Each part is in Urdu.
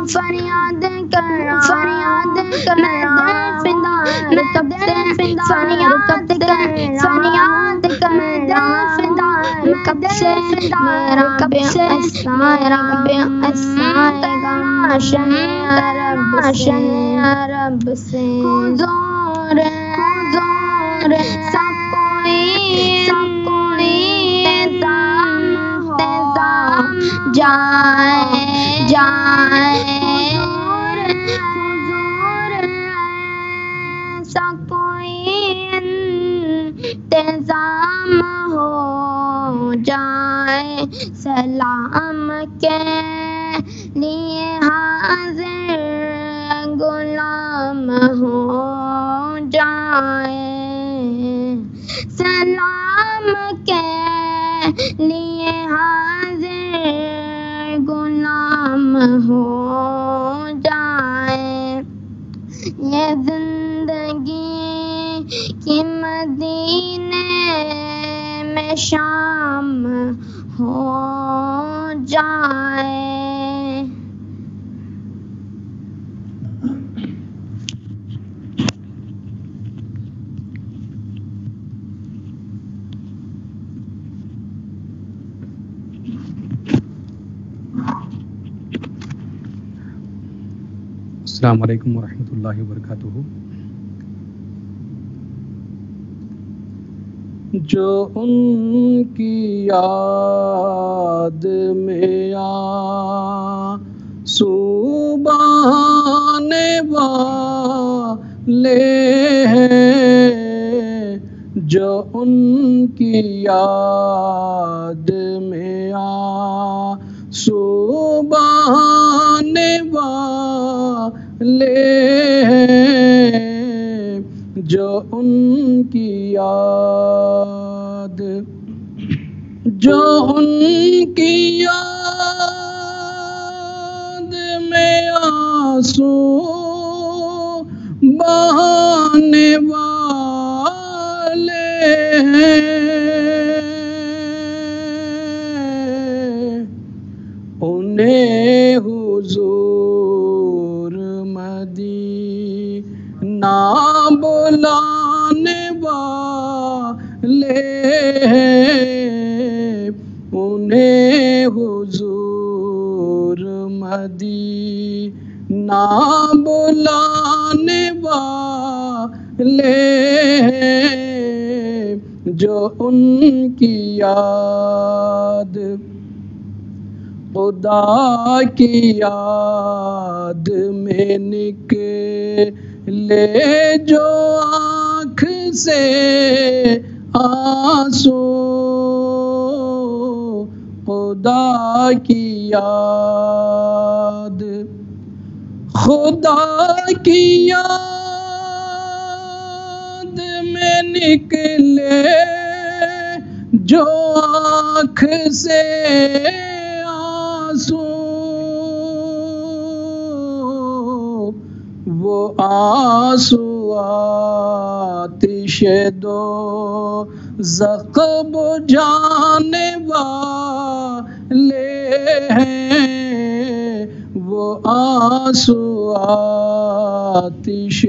فریاد کر میں دل فدا رکب سے فریاد کر فریاد کر میں دل فدا رکب سے میرا کب سے میرا رب سے حضور سب کوئی انتظام جائے حضور سب کوئی انتظام ہو جائے سلام کے لیے حاضر غلام ہو جائے سلام کے لیے حاضر غلام ہو جائے یہ زندگی کی مدینے میں شام ہو جائے. السلام علیکم ورحمۃ اللہ وبرکاتہ. جو ان کی یاد میں آنسو بہانے والے ہیں جو ان کی یاد میں آنسو بہانے والے ہیں جو ان کی یاد میں آنسو بہانے والے ہیں انہیں حضور مدینہ بلانے والے ہیں انہیں حضور مدینہ بلانے والے ہیں جو ان کی یاد خدا کی یاد میں نکلے جو آنکھ سے آنسو خدا کی یاد میں نکلے جو آنکھ سے آنسو وہ آنسو آتش دوزخ بجھانے والے ہیں وہ آنسو آتش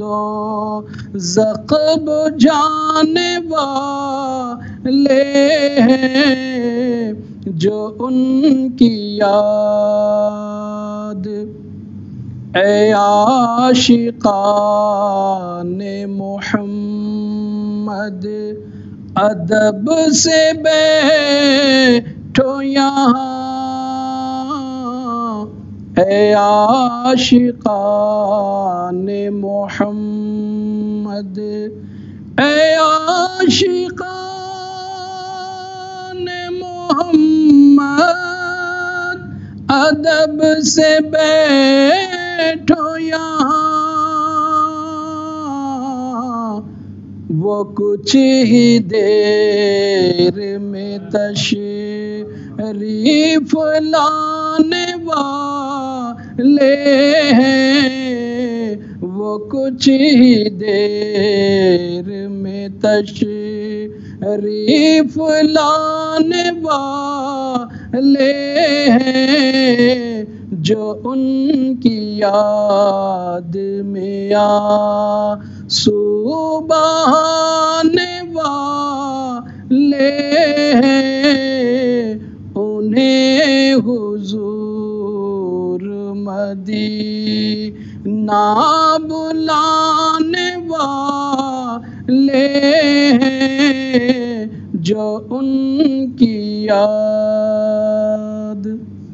دوزخ بجھانے والے ہیں جو ان کی یاد اے عاشقان محمد ادب سے بیٹھو یہاں اے عاشقان محمد اے عاشقان محمد ادب سے بیٹھو یہاں وہ کچھ ہی دیر میں تشریف لانے والے ہیں وہ کچھ ہی دیر میں تشریف لانے والے ہیں جو ان کی یاد میں آنسو بہانے والے ہیں، انہیں حضور مدینہ بلانے والے ہیں، جو ان کی یاد.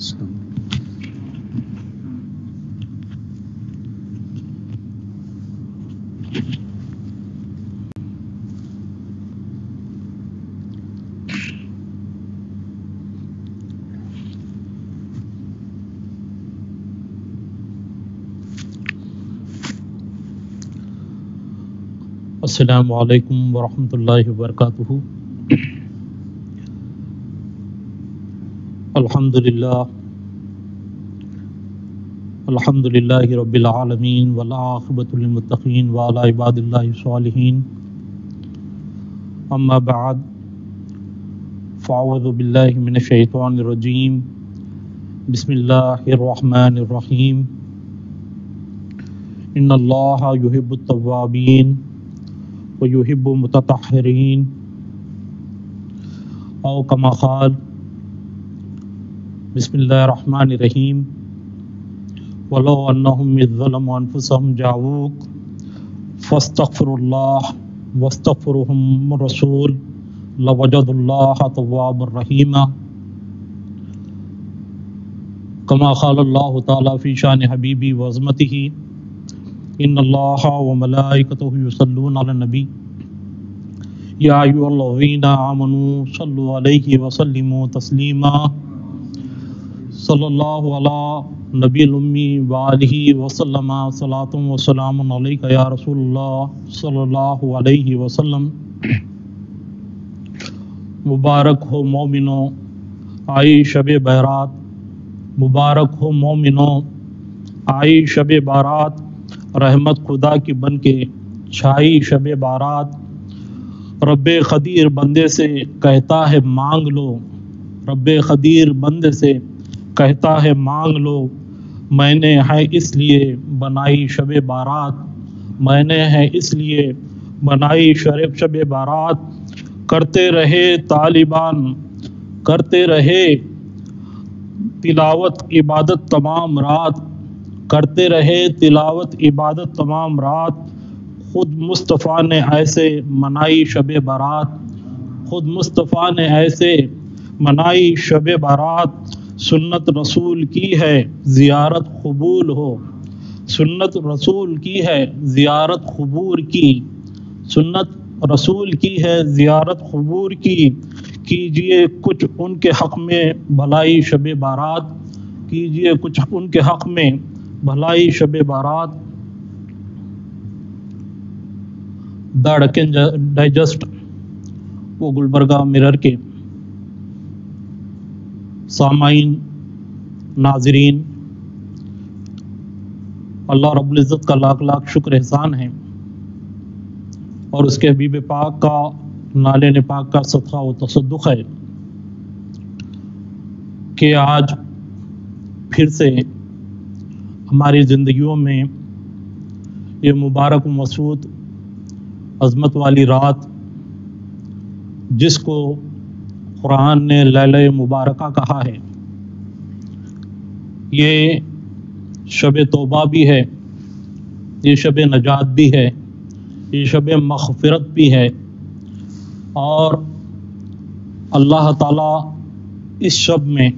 السلام علیکم ورحمۃ اللہ وبرکاتہ. الحمد للہ رب العالمین والعاقبۃ للمتقین وعلی عباد اللہ الصالحین. اما بعد فاعوذ باللہ من الشیطان الرجیم. بسم اللہ الرحمن الرحیم. ان اللہ یحب التوابین ویحب المتطہرین، او کما قال. بسم اللہ الرحمن الرحیم. ولو انہم اذ ظلموا انفسہم جاؤوک فاستغفروا اللہ واستغفرهم الرسول لوجدوا اللہ توابا رحیما، کما قال اللہ تعالی فی شان حبیبی وعظمتہ. ان اللہ وملائکتہ یصلون علی النبی یا ایھا الذین آمنوا صلوا علیہ وسلموا تسلیما. صلی اللہ علی نبی الامی وآلہ وسلم صلاۃ و سلام علیک یا رسول اللہ صلی اللہ علیہ وسلم. مبارک ہو مومنوں آئی شب بارات، مبارک ہو مومنوں آئی شب بارات، رحمت خدا کی بن کے چھائی شب بارات. رب قدیر بندے سے کہتا ہے مانگ لو، رب قدیر بندے سے کہتا ہے مانگ لو. میں نے ہے اس لیے بنائی شب بارات، میں نے ہے اس لیے بنائی شب بارات. کرتے رہے طالبان، کرتے رہے تلاوت عبادت تمام رات، کرتے رہے تلاوت عبادت تمام رات. خود مصطفیٰ نے ایسے منائی شب بارات، خود مصطفیٰ نے ایسے منائی شب بارات. سنت رسول کی ہے زیارت قبول ہو، سنت رسول کی ہے زیارت قبور کی، سنت رسول کی ہے زیارت قبور کی. کیجئے کچھ ان کے حق میں بھلائی شب بارات، کیجئے کچھ ان کے حق میں بھلائی شب بارات. دا ڈکن ڈائجسٹ وہ گلبرگہ مرر کے سامعین، ناظرین، اللہ رب العزت کا لاکھ لاکھ شکر احسان ہے، اور اس کے حبیب پاک کا نالے پاک کا صدقہ و تصدق ہے کہ آج پھر سے ہماری زندگیوں میں یہ مبارک و مسعود عظمت والی رات، جس کو قرآن نے لیلہ مبارکہ کہا ہے، یہ شب توبہ بھی ہے، یہ شب نجات بھی ہے، یہ شب مغفرت بھی ہے. اور اللہ تعالیٰ اس شب میں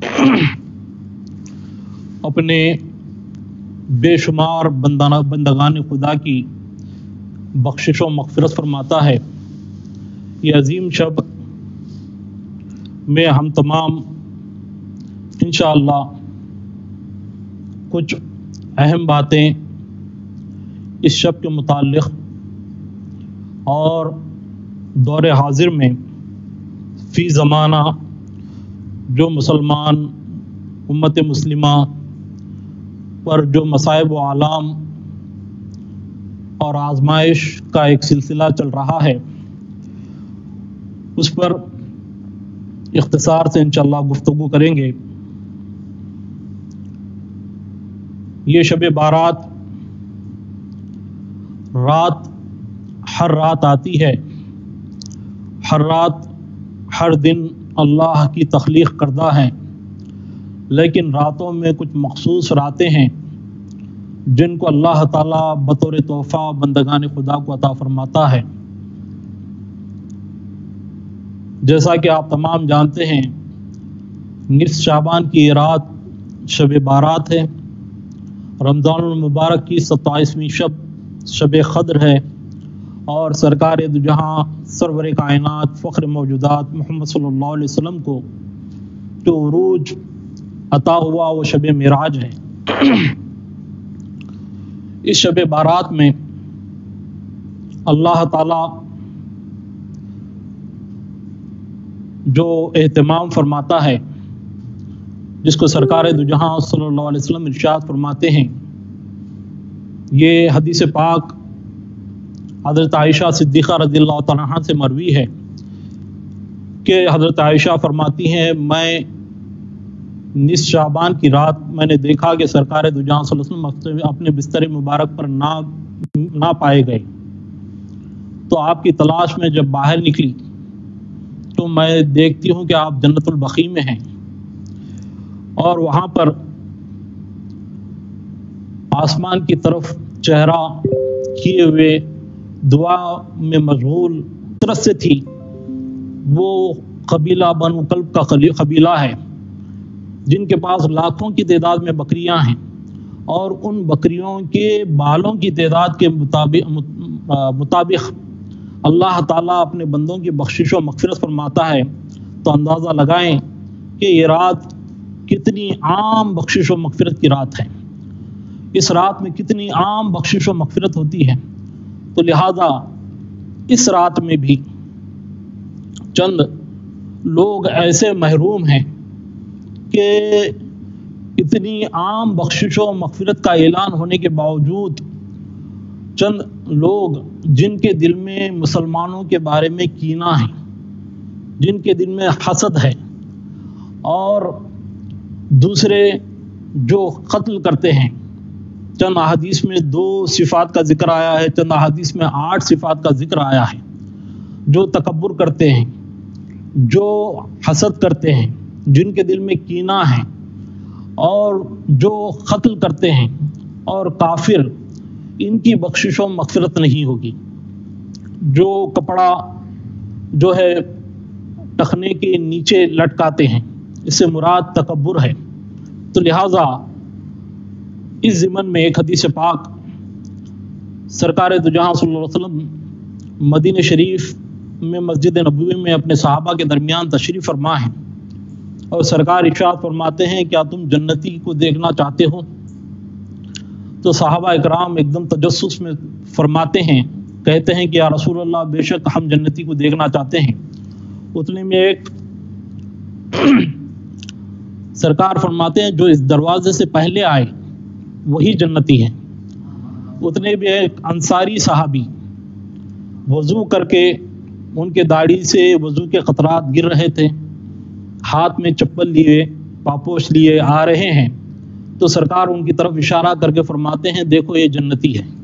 اپنے بے شمار بندگان خدا کی بخشش و مغفرت فرماتا ہے. یہ عظیم شب میں ہم تمام انشاءاللہ کچھ اہم باتیں اس شب کے متعلق اور دور حاضر میں فی زمانہ جو مسلمان امت مسلمہ پر جو مصائب و آلام اور آزمائش کا ایک سلسلہ چل رہا ہے، اس پر اختصار سے انشاءاللہ گفتگو کریں گے. یہ شب بارات ہر رات آتی ہے، ہر رات ہر دن اللہ کی تخلیق کردہ ہے، لیکن راتوں میں کچھ مخصوص راتیں ہیں جن کو اللہ تعالیٰ بطور تحفہ بندگان خدا کو عطا فرماتا ہے۔ جیسا کہ آپ تمام جانتے ہیں، نصف شعبان کی یہ رات شب بارات ہے، رمضان المبارک کی 27ویں شب قدر ہے، اور سرکار دو جہاں سرور کائنات فخر موجودات محمد صلی اللہ علیہ وسلم کو جو عروج عطا ہوا وہ شب معراج ہے۔ اس شب بارات میں اللہ تعالیٰ جو اہتمام فرماتا ہے، جس کو سرکار دو جہاں صلی اللہ علیہ وسلم ارشاد فرماتے ہیں، یہ حدیث پاک حضرت عائشہ صدیقہ رضی اللہ تعالیٰ عنہ سے مروی ہے کہ حضرت عائشہ فرماتی ہیں، میں نصف شعبان کی رات میں نے دیکھا کہ سرکار دو جہاں صلی اللہ علیہ وسلم اپنے بستر مبارک پر نہ پائے گئے، تو آپ کی تلاش میں جب باہر نکلی تو میں دیکھتی ہوں کہ آپ جنت البقیع میں ہیں، اور وہاں پر آسمان کی طرف چہرہ کیے ہوئے دعا میں مشغول طرف سے تھی۔ وہ قبیلہ بنو کلب کا قبیلہ ہے جن کے پاس لاکھوں کی تعداد میں بکریاں ہیں، اور ان بکریوں کے بالوں کی تعداد کے مطابق اللہ تعالیٰ اپنے بندوں کی بخشش و مغفرت فرماتا ہے۔ تو اندازہ لگائیں کہ یہ رات کتنی عام بخشش و مغفرت کی رات ہے، اس رات میں کتنی عام بخشش و مغفرت ہوتی ہے۔ تو لہذا اس رات میں بھی چند لوگ ایسے محروم ہیں کہ اتنی عام بخشش و مغفرت کا اعلان ہونے کے باوجود چند لوگ جن کے دل میں مسلمانوں کے بارے میں کینہ ہے، جن کے دل میں حسد ہے، اور دوسرے جو قتل کرتے ہیں، چند احادیث میں 2 صفات کا ذکر آیا ہے، چند احادیث میں 8 صفات کا ذکر آیا ہے، جو تکبر کرتے ہیں، جو حسد کرتے ہیں، جن کے دل میں کینہ ہے، اور جو قتل کرتے ہیں، اور کافر، ان کی بخشش و مغفرت نہیں ہوگی۔ جو کپڑا جو ہے ٹخنے کے نیچے لٹکاتے ہیں، اس سے مراد تکبر ہے۔ تو لہٰذا اس ضمن میں ایک حدیث پاک سرکار دو جہاں صلی اللہ علیہ وسلم مدینہ شریف میں مسجد نبوی میں اپنے صحابہ کے درمیان تشریف فرما ہیں، اور سرکار ارشاد فرماتے ہیں، کیا تم جنتی کو دیکھنا چاہتے ہو؟ تو صحابہ اکرام ایک دم تجسس میں فرماتے ہیں، کہتے ہیں کہ یا رسول اللہ، بے شک ہم جنتی کو دیکھنا چاہتے ہیں۔ اتنے میں ایک سرکار فرماتے ہیں، جو اس دروازے سے پہلے آئے وہی جنتی ہے۔ اتنے بھی ایک انصاری صحابی وضو کر کے، ان کے داڑھی سے وضو کے قطرات گر رہے تھے، ہاتھ میں چپل لیے، پاپوش لیے آ رہے ہیں، تو سرکار ان کی طرف اشارہ کر کے فرماتے ہیں، دیکھو یہ جنتی ہے۔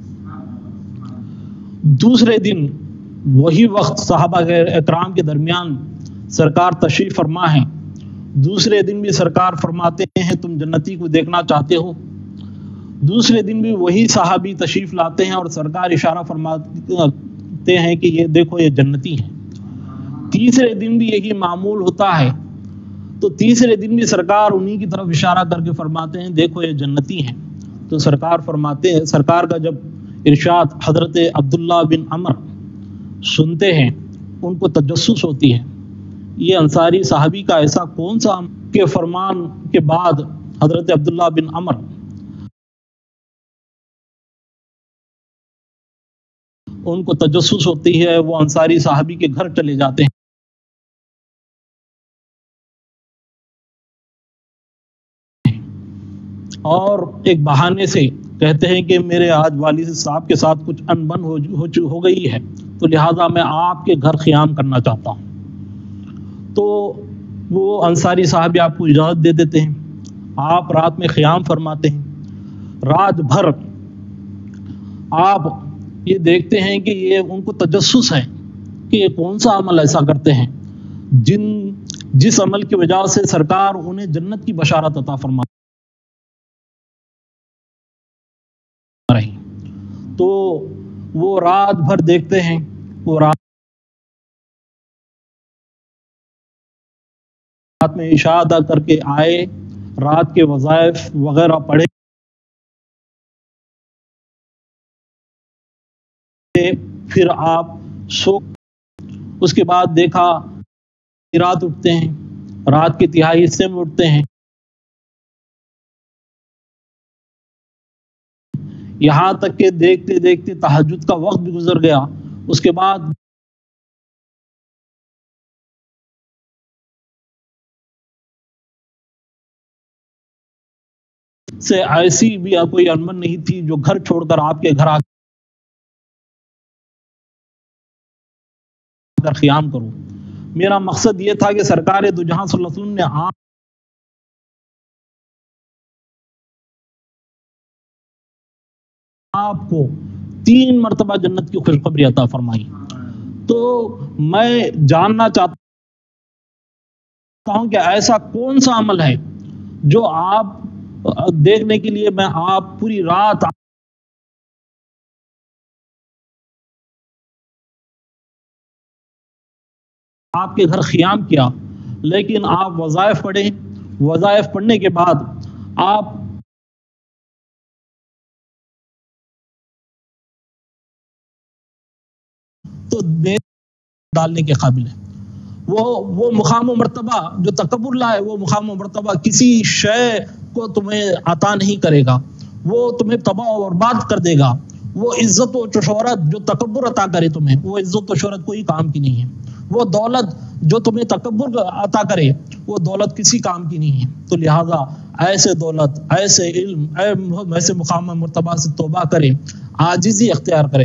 دوسرے دن وہی وقت صحابہ اکرام کے درمیان سرکار تشریف فرما ہیں، دوسرے دن بھی سرکار فرماتے ہیں، تم جنتی کو دیکھنا چاہتے ہو؟ دوسرے دن بھی وہی صحابی تشریف لاتے ہیں، اور سرکار اشارہ فرماتے ہیں کہ یہ دیکھو یہ جنتی ہے۔ تیسرے دن بھی یہی معمول ہوتا ہے، تو تیسرے دن بھی سرکار انہی کی طرف اشارہ کر کے فرماتے ہیں، دیکھو یہ جنتی ہیں۔ تو سرکار فرماتے ہیں، سرکار کا جب ارشاد حضرت عبداللہ بن عمر سنتے ہیں، ان کو تجسس ہوتی ہے، یہ انصاری صحابی کا ایسا کون سا کے فرمان کے بعد حضرت عبداللہ بن عمر ان کو تجسس ہوتی ہے، وہ انصاری صحابی کے گھر چلے جاتے ہیں۔ اور ایک بہانے سے کہتے ہیں کہ میرے آج والد صاحب کے ساتھ کچھ انبن ہو گئی ہے، تو لہٰذا میں آپ کے گھر قیام کرنا چاہتا ہوں۔ تو وہ انصاری صاحب آپ کو اجازت دے دیتے ہیں، آپ رات میں قیام فرماتے ہیں۔ رات بھر آپ یہ دیکھتے ہیں کہ یہ ان کو تجسس ہے کہ یہ کون سا عمل ایسا کرتے ہیں جس عمل کی وجہ سے سرکار انہیں جنت کی بشارت عطا فرما رہی، تو وہ رات بھر دیکھتے ہیں، وہ رات میں عشاء ادا کر کے آئے، رات کے وظائف وغیرہ پڑھے، پھر آپ سو، اس کے بعد دیکھا رات اٹھتے ہیں، رات کے تہائی حصے میں اٹھتے ہیں، یہاں تک کہ دیکھتے دیکھتے تہجد کا وقت بھی گزر گیا، اس کے بعد سے ایسی بھی کوئی انبن نہیں تھی جو گھر چھوڑ کر آپ کے گھر آ کر قیام کروں۔ میرا مقصد یہ تھا کہ سرکار دو جہاں صلی اللہ علیہ وسلم نے آپ کو 3 مرتبہ جنت کی خوشخبری عطا فرمائی۔ تو میں جاننا چاہتا ہوں کہ ایسا کون سا عمل ہے جو آپ دیکھنے کے لیے میں آپ پوری رات آپ کے گھر قیام کیا، لیکن آپ وظائف پڑھیں، وظائف پڑھنے کے بعد آپ تو ڈالنے کے قابل ہے۔ وہ مقام و مرتبہ جو تکبر لائے، وہ مقام و مرتبہ کسی شے کو تمہیں عطا نہیں کرے گا، وہ تمہیں تباہ و برباد کر دے گا۔ وہ عزت و شہرت جو تکبر عطا کرے تمہیں، وہ عزت و شہرت کوئی کام کی نہیں ہے۔ وہ دولت جو تمہیں تکبر عطا کرے، وہ دولت کسی کام کی نہیں ہے۔ تو لہٰذا ایسے دولت، ایسے علم، ایسے مقام و مرتبہ سے توبہ کرے، عاجزی اختیار کرے۔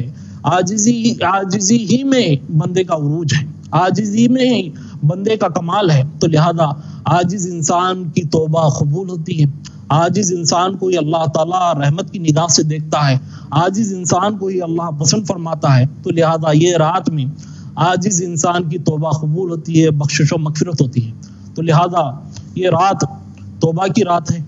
عاجزی ہی میں بندے کا عروج ہے، عاجزی میں ہی بندے کا کمال ہے۔ تو لہذا عاجز انسان کی توبہ قبول ہوتی ہے، عاجز انسان کو ہی اللہ تعالیٰ رحمت کی نگاہ سے دیکھتا ہے، عاجز انسان کو ہی اللہ پسند فرماتا ہے۔ تو لہذا یہ رات میں عاجز انسان کی توبہ قبول ہوتی ہے، بخشش و مغفرت ہوتی ہے۔ تو لہذا یہ رات توبہ کی رات ہے،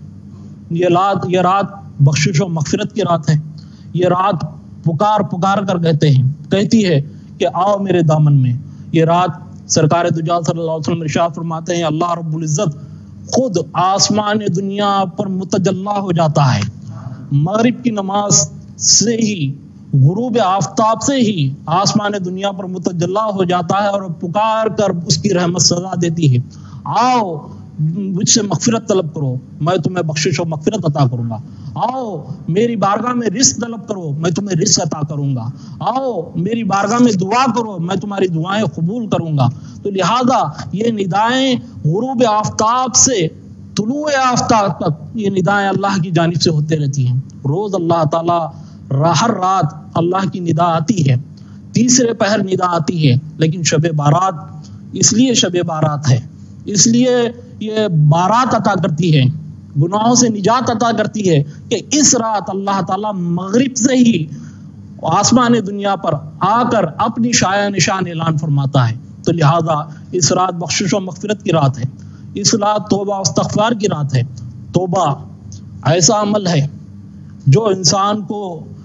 یہ رات بخشش و مغفرت کی رات ہے۔ یہ رات پکار کر کہتی ہے کہ آؤ میرے دامن میں۔ یہ رات سرکار دو جہاں صلی اللہ علیہ وسلم ارشاد فرماتے ہیں، اللہ رب العزت خود آسمان دنیا پر متجلی ہو جاتا ہے، مغرب کی نماز سے ہی، غروب آفتاب سے ہی آسمان دنیا پر متجلی ہو جاتا ہے اور پکار کر اس کی رحمت سزا دیتی ہے، آؤ مجھ سے مغفرت طلب کرو، میں تمہیں بخشش و مغفرت عطا کروں گا، آؤ میری بارگاہ میں رزق طلب کرو، میں تمہیں رزق عطا کروں گا، آؤ میری بارگاہ میں دعا کرو، میں تمہاری دعائیں قبول کروں گا۔ تو لہذا یہ ندائیں غروب آفتاب سے طلوع آفتاب تک یہ ندائیں اللہ کی جانب سے ہوتے رہتی ہیں۔ روز اللہ تعالیٰ ہر رات اللہ کی ندا آتی ہے، تیسرے پہر ندا آتی ہے، لیکن شب بارات اس لیے شب بارات ہے، اس لیے یہ بارات عطا کرتی ہے، گناہوں سے نجات عطا کرتی ہے کہ اس رات اللہ تعالیٰ مغرب سے ہی آسمان دنیا پر آ کر اپنی شایع نشان اعلان فرماتا ہے۔ تو لہذا اس رات بخشش و مغفرت کی رات ہے، اس رات توبہ و استغفار کی رات ہے۔ توبہ ایسا عمل ہے جو انسان کو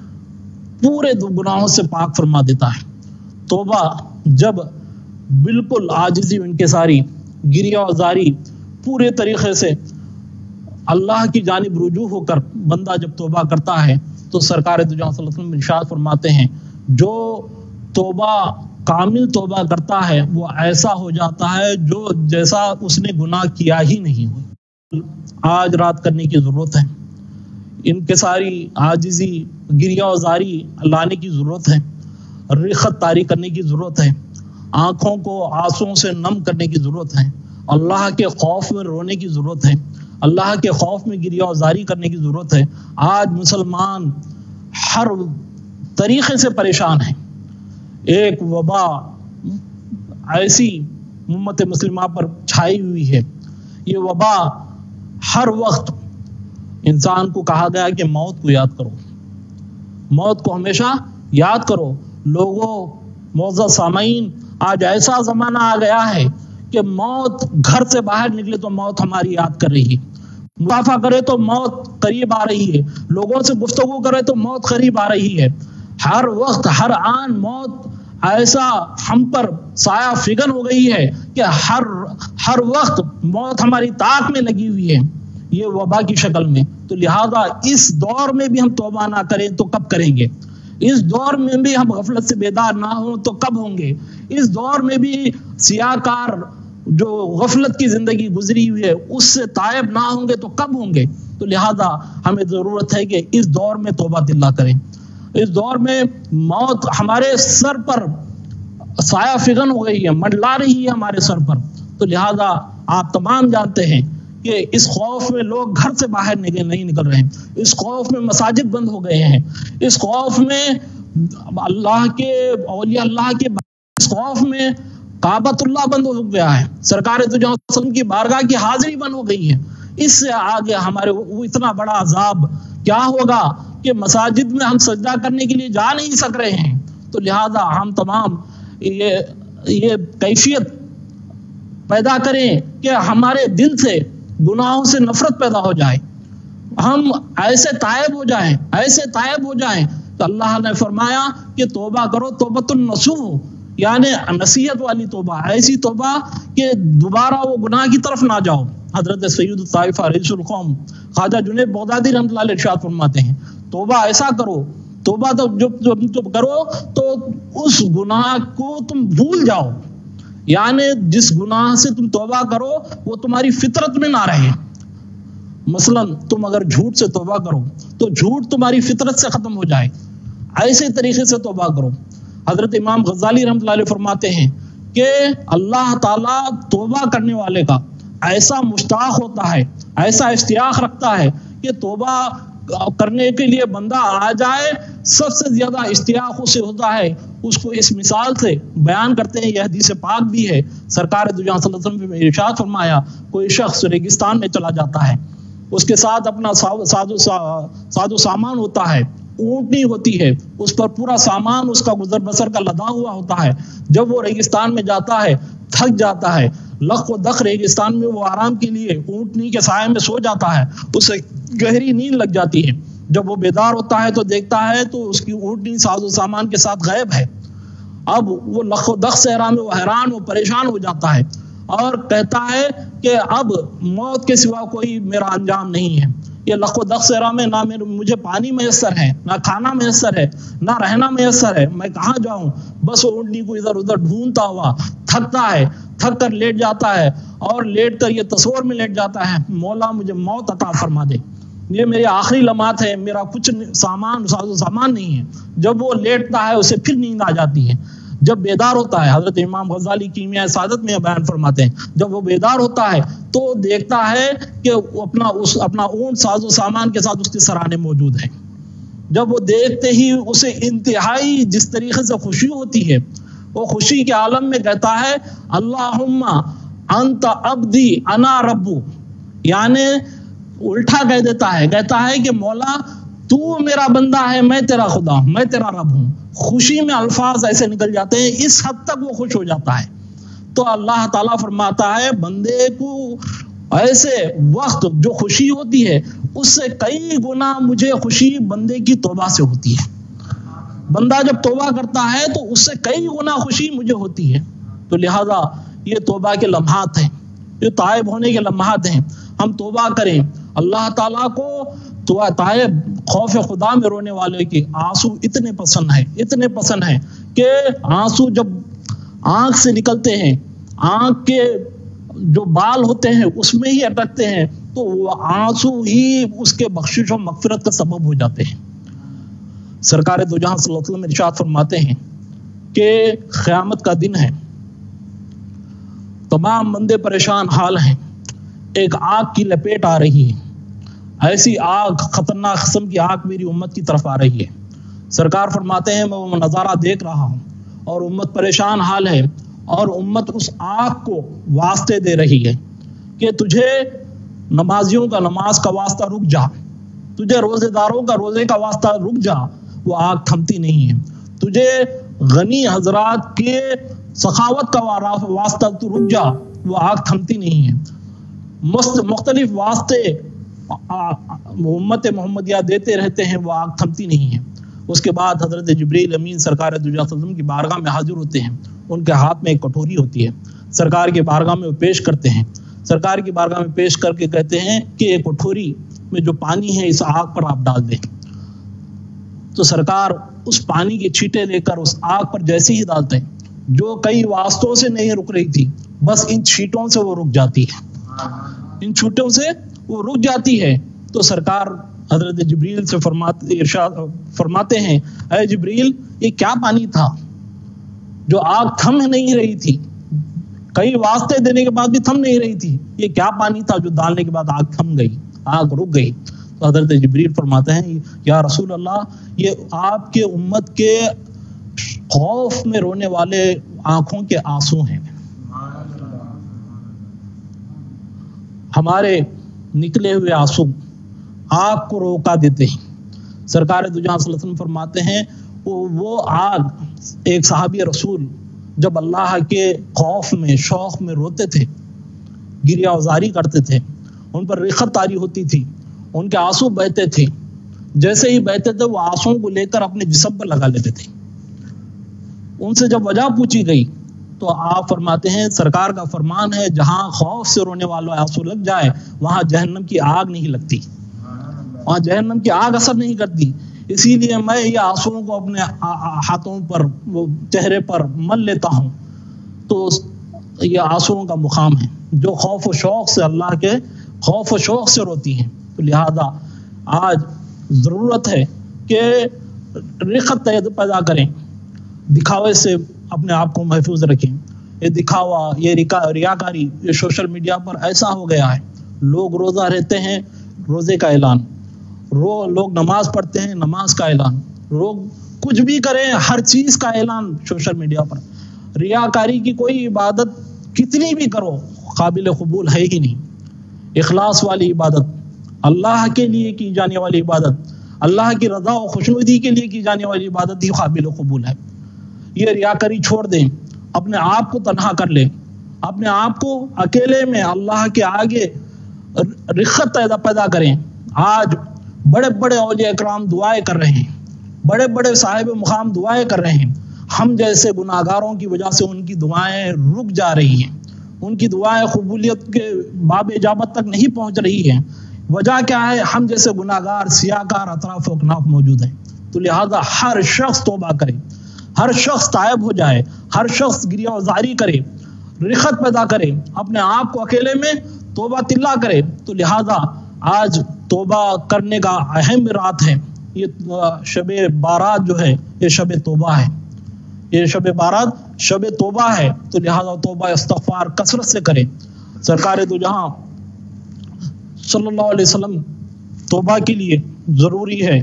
پورے گناہوں سے پاک فرما دیتا ہے۔ توبہ جب بالکل عاجزی انکساری، گریہ وزاری پورے طریقے سے اللہ کی جانب رجوع ہو کر بندہ جب توبہ کرتا ہے تو سرکار دو جہاں صلی اللہ علیہ وسلم ارشاد فرماتے ہیں، جو توبہ کامل توبہ کرتا ہے وہ ایسا ہو جاتا ہے جو جیسا اس نے گناہ کیا ہی نہیں ہو۔ آج رات کرنے کی ضرورت ہے، انکساری، عاجزی، گریہ وزاری لانے کی ضرورت ہے، رخت طاری کرنے کی ضرورت ہے، آنکھوں کو آنسوؤں سے نم کرنے کی ضرورت ہے، اللہ کے خوف میں رونے کی ضرورت ہے، اللہ کے خوف میں گریہ وزاری کرنے کی ضرورت ہے۔ آج مسلمان ہر طریقے سے پریشان ہیں، ایک وبا ایسی امت مسلمہ پر چھائی ہوئی ہے، یہ وبا ہر وقت انسان کو کہا گیا کہ موت کو یاد کرو، موت کو ہمیشہ یاد کرو۔ لوگوں، معزز سامعین، آج ایسا زمانہ آ گیا ہے کہ موت، گھر سے باہر نکلے تو موت ہماری یاد کر رہی ہے، مسافہ کرے تو موت قریب آ رہی ہے، لوگوں سے گفتگو کرے تو موت قریب آ رہی ہے۔ ہر وقت، ہر آن موت ایسا ہم پر سایہ فگن ہو گئی ہے کہ ہر وقت موت ہماری طاق میں لگی ہوئی ہے، یہ وبا کی شکل میں۔ تو لہذا اس دور میں بھی ہم توبہ نہ کریں تو کب کریں گے؟ اس دور میں بھی ہم غفلت سے بیدار نہ ہوں تو کب ہوں گے؟ اس دور میں بھی سیاہ کار جو غفلت کی زندگی گزری ہوئی ہے اس سے تائب نہ ہوں گے تو کب ہوں گے؟ تو لہذا ہمیں ضرورت ہے کہ اس دور میں توبہ اللہ کریں۔ اس دور میں موت ہمارے سر پر سایہ فگن ہو گئی ہے، منڈلا رہی ہے ہمارے سر پر۔ تو لہذا آپ تمام جانتے ہیں کہ اس خوف میں لوگ گھر سے باہر نہیں نکل رہے ہیں، اس خوف میں مساجد بند ہو گئے ہیں، اس خوف میں اللہ کے اولیاء اللہ کے، اس خوف میں کعبۃ اللہ بند ہو گیا ہے، سرکار دو جہاں وسلم کی بارگاہ کی حاضری بند ہو گئی ہے۔ اس سے آگے ہمارے اتنا بڑا عذاب کیا ہوگا کہ مساجد میں ہم سجدہ کرنے کے لیے جا نہیں سک رہے ہیں۔ تو لہذا ہم تمام یہ کیفیت پیدا کریں کہ ہمارے دل سے گناہوں سے نفرت پیدا ہو جائے، ہم ایسے تائب ہو جائیں، ایسے تائب ہو جائیں۔ تو اللہ نے فرمایا کہ توبہ کرو، توبۃ النصوح، یعنی نصیحت والی توبہ، ایسی توبہ کہ دوبارہ وہ گناہ کی طرف نہ جاؤ۔ حضرت سید الطائفہ رئیس القوم خواجہ جنید بغدادی رحمۃ اللہ علیہ ارشاد فرماتے ہیں، توبہ ایسا کرو، توبہ تو جب کرو تو اس گناہ کو تم بھول جاؤ، یعنی جس گناہ سے تم توبہ کرو وہ تمہاری فطرت میں نہ رہے۔ مثلا تم اگر جھوٹ سے توبہ کرو تو جھوٹ تمہاری فطرت سے ختم ہو جائے، ایسے طریقے سے توبہ کرو۔ حضرت امام غزالی رحمۃ اللہ علیہ فرماتے ہیں کہ اللہ تعالیٰ توبہ کرنے والے کا ایسا مشتاق ہوتا ہے، ایسا اشتیاق رکھتا ہے کہ توبہ کرنے کے لیے بندہ آ جائے، سب سے زیادہ اشتیاق اسے ہوتا ہے۔ اس کو اس مثال سے بیان کرتے ہیں، یہ حدیث پاک بھی ہے، سرکار دو جہاں صلی اللہ علیہ وسلم نے ارشاد فرمایا، کوئی شخص ریگستان میں چلا جاتا ہے، اس کے ساتھ اپنا ساز و سامان ہوتا ہے، اونٹنی ہوتی ہے، اس پر پورا سامان اس کا گزر بسر کا لدا ہوا ہوتا ہے۔ جب وہ ریگستان میں جاتا ہے، تھک جاتا ہے، لخ و دخ ریگستان میں وہ آرام کے لیے اونٹنی کے سائے میں سو جاتا ہے، اسے گہری نیند لگ جاتی ہے۔ جب وہ بیدار ہوتا ہے تو دیکھتا ہے تو اس کی اونٹنی ساز و سامان کے ساتھ غائب ہے۔ اب وہ لخ و دخ صحرا میں وہ حیران، وہ پریشان ہو جاتا ہے اور کہتا ہے کہ اب موت کے سوا کوئی میرا انجام نہیں ہے۔ یہ لخ و دخ صحرا میں نہ مجھے پانی میسر ہے، نہ کھانا میسر ہے، نہ رہنا میسر ہے، میں کہاں جاؤں؟ بس وہ اونٹنی کو ادھر ادھر ڈھونڈتا ہوا تھکتا ہے، تھک کر لیٹ جاتا ہے اور لیٹ کر یہ تصور میں لیٹ جاتا ہے، مولا مجھے موت عطا فرما دے، یہ میرے آخری لمحات ہے، میرا کچھ سامان ساز و سامان نہیں ہے۔ جب وہ لیٹتا ہے اسے پھر نیند آ جاتی ہے۔ جب بیدار ہوتا ہے، حضرت امام غزالی کیمیاء سعادت میں بیان فرماتے ہیں، جب وہ بیدار ہوتا ہے تو دیکھتا ہے کہ اپنا اونٹ ساز و سامان کے ساتھ اس کے سرانے موجود ہیں۔ جب وہ دیکھتے ہی اسے انتہائی جس طریقے سے خوشی ہوتی ہے، وہ خوشی کے عالم میں کہتا ہے اللہم انت عبدی انا ربو، یعنی الٹا کہہ دیتا ہے، کہتا ہے کہ مولا تو میرا بندہ ہے، میں تیرا خدا ہوں، میں تیرا رب ہوں۔ خوشی میں الفاظ ایسے نکل جاتے ہیں، اس حد تک وہ خوش ہو جاتا ہے۔ تو اللہ تعالیٰ فرماتا ہے بندے کو ایسے وقت جو خوشی ہوتی ہے اس سے کئی گنا مجھے خوشی بندے کی توبہ سے ہوتی ہے۔ بندہ جب توبہ کرتا ہے تو اس سے کئی گنا خوشی مجھے ہوتی ہے۔ تو لہذا یہ توبہ کے لمحات ہیں، یہ تائب ہونے کے لمحات ہیں۔ ہم توبہ کریں، اللہ تعالیٰ کو تائب خوف خدا میں رونے والے کے آنسو اتنے پسند ہیں کہ آنسو جب آنکھ سے نکلتے ہیں، آنکھ کے جو بال ہوتے ہیں اس میں ہی اٹکتے ہیں تو وہ آنسو ہی اس کے بخشش و مغفرت کا سبب ہو جاتے ہیں۔ سرکار دو جہاں صلی اللہ علیہ وسلم ارشاد فرماتے ہیں کہ قیامت کا دن ہے، تمام بندے پریشان حال ہیں، ایک آگ کی لپیٹ آ رہی ہے، ایسی آگ، خطرناک قسم کی آگ میری امت کی طرف آ رہی ہے۔ سرکار فرماتے ہیں میں وہ نظارہ دیکھ رہا ہوں اور امت پریشان حال ہے، اور امت اس آگ کو واسطے دے رہی ہے کہ تجھے نمازیوں کا نماز کا واسطہ رک جا، تجھے روزے داروں کا روزے کا واسطہ رک جا، وہ آگ تھمتی نہیں ہے. تجھے غنی حضرات کے سخاوت کا واسطہ تو رک جا، وہ آگ تھمتی نہیں ہے. مختلف واسطے امت محمدیہ دیتے رہتے ہیں، وہ آگ تھمتی نہیں ہے. اس کے بعد حضرت جبریل امین سرکار دو جہاں صلی اللہ علیہ وسلم کی بارگاہ میں حاضر ہوتے ہیں. ان کے ہاتھ میں ایک کٹوری ہوتی ہے، سرکار کی بارگاہ میں وہ پیش کرتے ہیں. سرکار کی بارگاہ میں پیش کر کے کہتے ہیں کہ ایک کٹوری میں جو پانی ہے اس آگ پر آپ ڈال دیں. تو سرکار اس پانی کے چھینٹے لے کر اس آگ پر جیسے ہی ڈالتے ہیں، جو کئی واسطوں سے نہیں رک رہی تھی، بس ان چھینٹوں سے وہ رک جاتی ہے، ان چھینٹوں سے وہ رک جاتی ہے. تو سرکار حضرت جبریل سے فرماتے ہیں، اے جبریل، یہ کیا پانی تھا جو آگ تھم نہیں رہی تھی، کئی واسطے دینے کے بعد بھی تھم نہیں رہی تھی، یہ کیا پانی تھا جو ڈالنے کے بعد آگ تھم گئی، آگ رک گئی؟ تو حضرت جبریل فرماتے ہیں، یا رسول اللہ، یہ آپ کے امت کے خوف میں رونے والے آنکھوں کے آنسو ہیں، ہمارے نکلے ہوئے آنسو آگ کو روکا دیتے ہیں. سرکار دو جہاں صلی اللہ علیہ وسلم فرماتے ہیں، وہ آگ، ایک صحابی رسول جب اللہ کے خوف میں شوق میں روتے تھے، گریہ وزاری کرتے تھے، ان پر رخت طاری ہوتی تھی، ان کے آنسو بہتے تھے، جیسے ہی بہتے تھے وہ آنسوؤں کو لے کر اپنے جسم پر لگا لیتے تھے. ان سے جب وجہ پوچھی گئی تو آپ فرماتے ہیں، سرکار کا فرمان ہے، جہاں خوف سے رونے والوں آنسو لگ جائے وہاں جہنم کی آگ نہیں لگتی، وہاں جہنم کی آگ اثر نہیں کرتی. اسی لیے میں یہ آنسوؤں کو اپنے ہاتھوں پر، وہ چہرے پر مل لیتا ہوں. تو یہ آنسوؤں کا مقام ہے جو خوف و شوق سے، اللہ کے خوف و شوق سے روتی ہیں. تو لہذا آج ضرورت ہے کہ رقت پیدا کریں، دکھاوے سے اپنے آپ کو محفوظ رکھیں. یہ دکھاوا، یہ ریاکاری، یہ سوشل میڈیا پر ایسا ہو گیا ہے. لوگ روزہ رہتے ہیں، روزے کا اعلان، لوگ نماز پڑھتے ہیں، نماز کا اعلان، لوگ کچھ بھی کریں، ہر چیز کا اعلان سوشل میڈیا پر. ریاکاری کی کوئی عبادت کتنی بھی کرو قابل قبول ہے ہی نہیں. اخلاص والی عبادت، اللہ کے لیے کی جانے والی عبادت، اللہ کی رضا و خوشنودی کے لیے کی جانے والی عبادت ہی قابل قبول ہے. یہ ریاکاری چھوڑ دیں، اپنے آپ کو تنہا کر لیں، اپنے آپ کو اکیلے میں اللہ کے آگے رخت پیدا کریں. آج بڑے بڑے اولیاء اکرام دعائیں کر رہے ہیں، بڑے بڑے صاحب مقام دعائیں کر رہے ہیں. ہم جیسے گناہگاروں کی وجہ سے ان کی دعائیں رک جا رہی ہیں، ان کی دعائیں قبولیت کے باب اجابت تک نہیں پہنچ رہی ہیں. وجہ کیا ہے؟ ہم جیسے گناہگار سیاہکار اطراف و اکناف موجود ہیں. تو لہذا ہر شخص توبہ کرے، ہر شخص تائب ہو جائے، ہر شخص گریہ وزاری کرے، رخت پیدا کرے، اپنے آپ کو اکیلے میں توبہ تلا کرے. تو لہذا آج توبہ کرنے کا اہم رات ہے. یہ شب بارات جو ہے یہ شب توبہ ہے، یہ شب بارات شب توبہ ہے. تو لہذا توبہ استغفار کثرت سے کرے. سرکار دو جہاں صلی اللہ علیہ وسلم توبہ کے لیے ضروری ہے،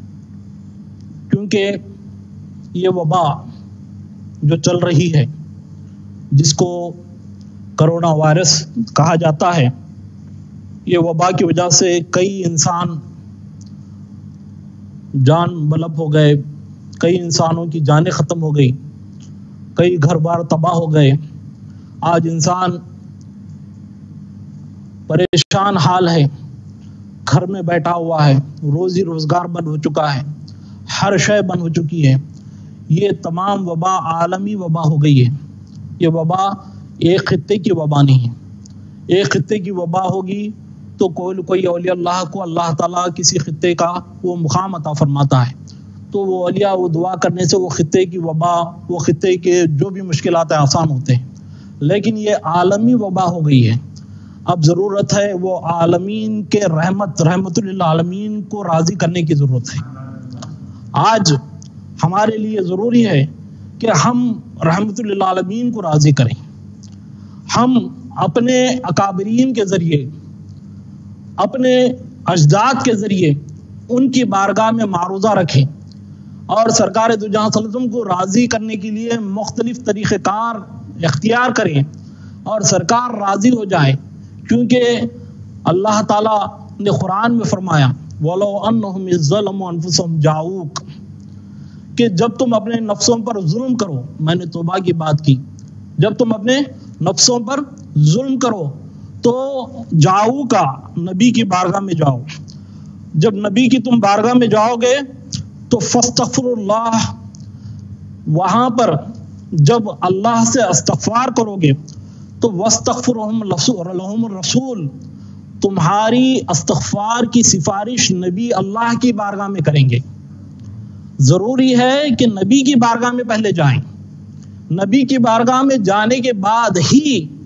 کیونکہ یہ وبا جو چل رہی ہے، جس کو کرونا وائرس کہا جاتا ہے، یہ وبا کی وجہ سے کئی انسان جان بلب ہو گئے، کئی انسانوں کی جانیں ختم ہو گئی، کئی گھر بار تباہ ہو گئے. آج انسان پریشان حال ہے، گھر میں بیٹھا ہوا ہے، روزی روزگار بند ہو چکا ہے، ہر شے بند ہو چکی ہے. یہ تمام وبا عالمی وبا ہو گئی ہے. یہ وبا ایک خطے کی وبا نہیں ہے. ایک خطے کی وبا ہوگی تو کوئی اولیاء اللہ کو اللہ تعالیٰ کسی خطے کا وہ مقام عطا فرماتا ہے، تو وہ اولیاء وہ دعا کرنے سے وہ خطے کی وبا، وہ خطے کے جو بھی مشکلات ہیں آسان ہوتے ہیں. لیکن یہ عالمی وبا ہو گئی ہے. اب ضرورت ہے وہ عالمین کے رحمت للعالمین کو راضی کرنے کی ضرورت ہے. آج ہمارے لیے ضروری ہے کہ ہم رحمت للعالمین کو راضی کریں. ہم اپنے اکابرین کے ذریعے، اپنے اجداد کے ذریعے ان کی بارگاہ میں معروضہ رکھیں اور سرکار دو جہاں صلی اللہ علیہ وسلم کو راضی کرنے کے لیے مختلف طریقہ کار اختیار کریں اور سرکار راضی ہو جائے. کیونکہ اللہ تعالیٰ نے قرآن میں فرمایا، وَلَوْ أَنَّهُمْ إِذْ ظَلَمُوا أَنفُسَهُمْ جَاءُوكَ، کہ جب تم اپنے نفسوں پر ظلم کرو، میں نے توبہ کی بات کی، جب تم اپنے نفسوں پر ظلم کرو تو جاؤ کا نبی کی بارگاہ میں جاؤ، جب نبی کی تم بارگاہ میں جاؤ گے تو فاستغفر اللہ، وہاں پر جب اللہ سے استغفار کرو گے تو واستغفرهم لهم الرسول، تمہاری استغفار کی سفارش نبی اللہ کی بارگاہ میں کریں گے۔ ضروری ہے کہ نبی کی بارگاہ میں پہلے جائیں، نبی کی بارگاہ میں جانے کے بعد ہی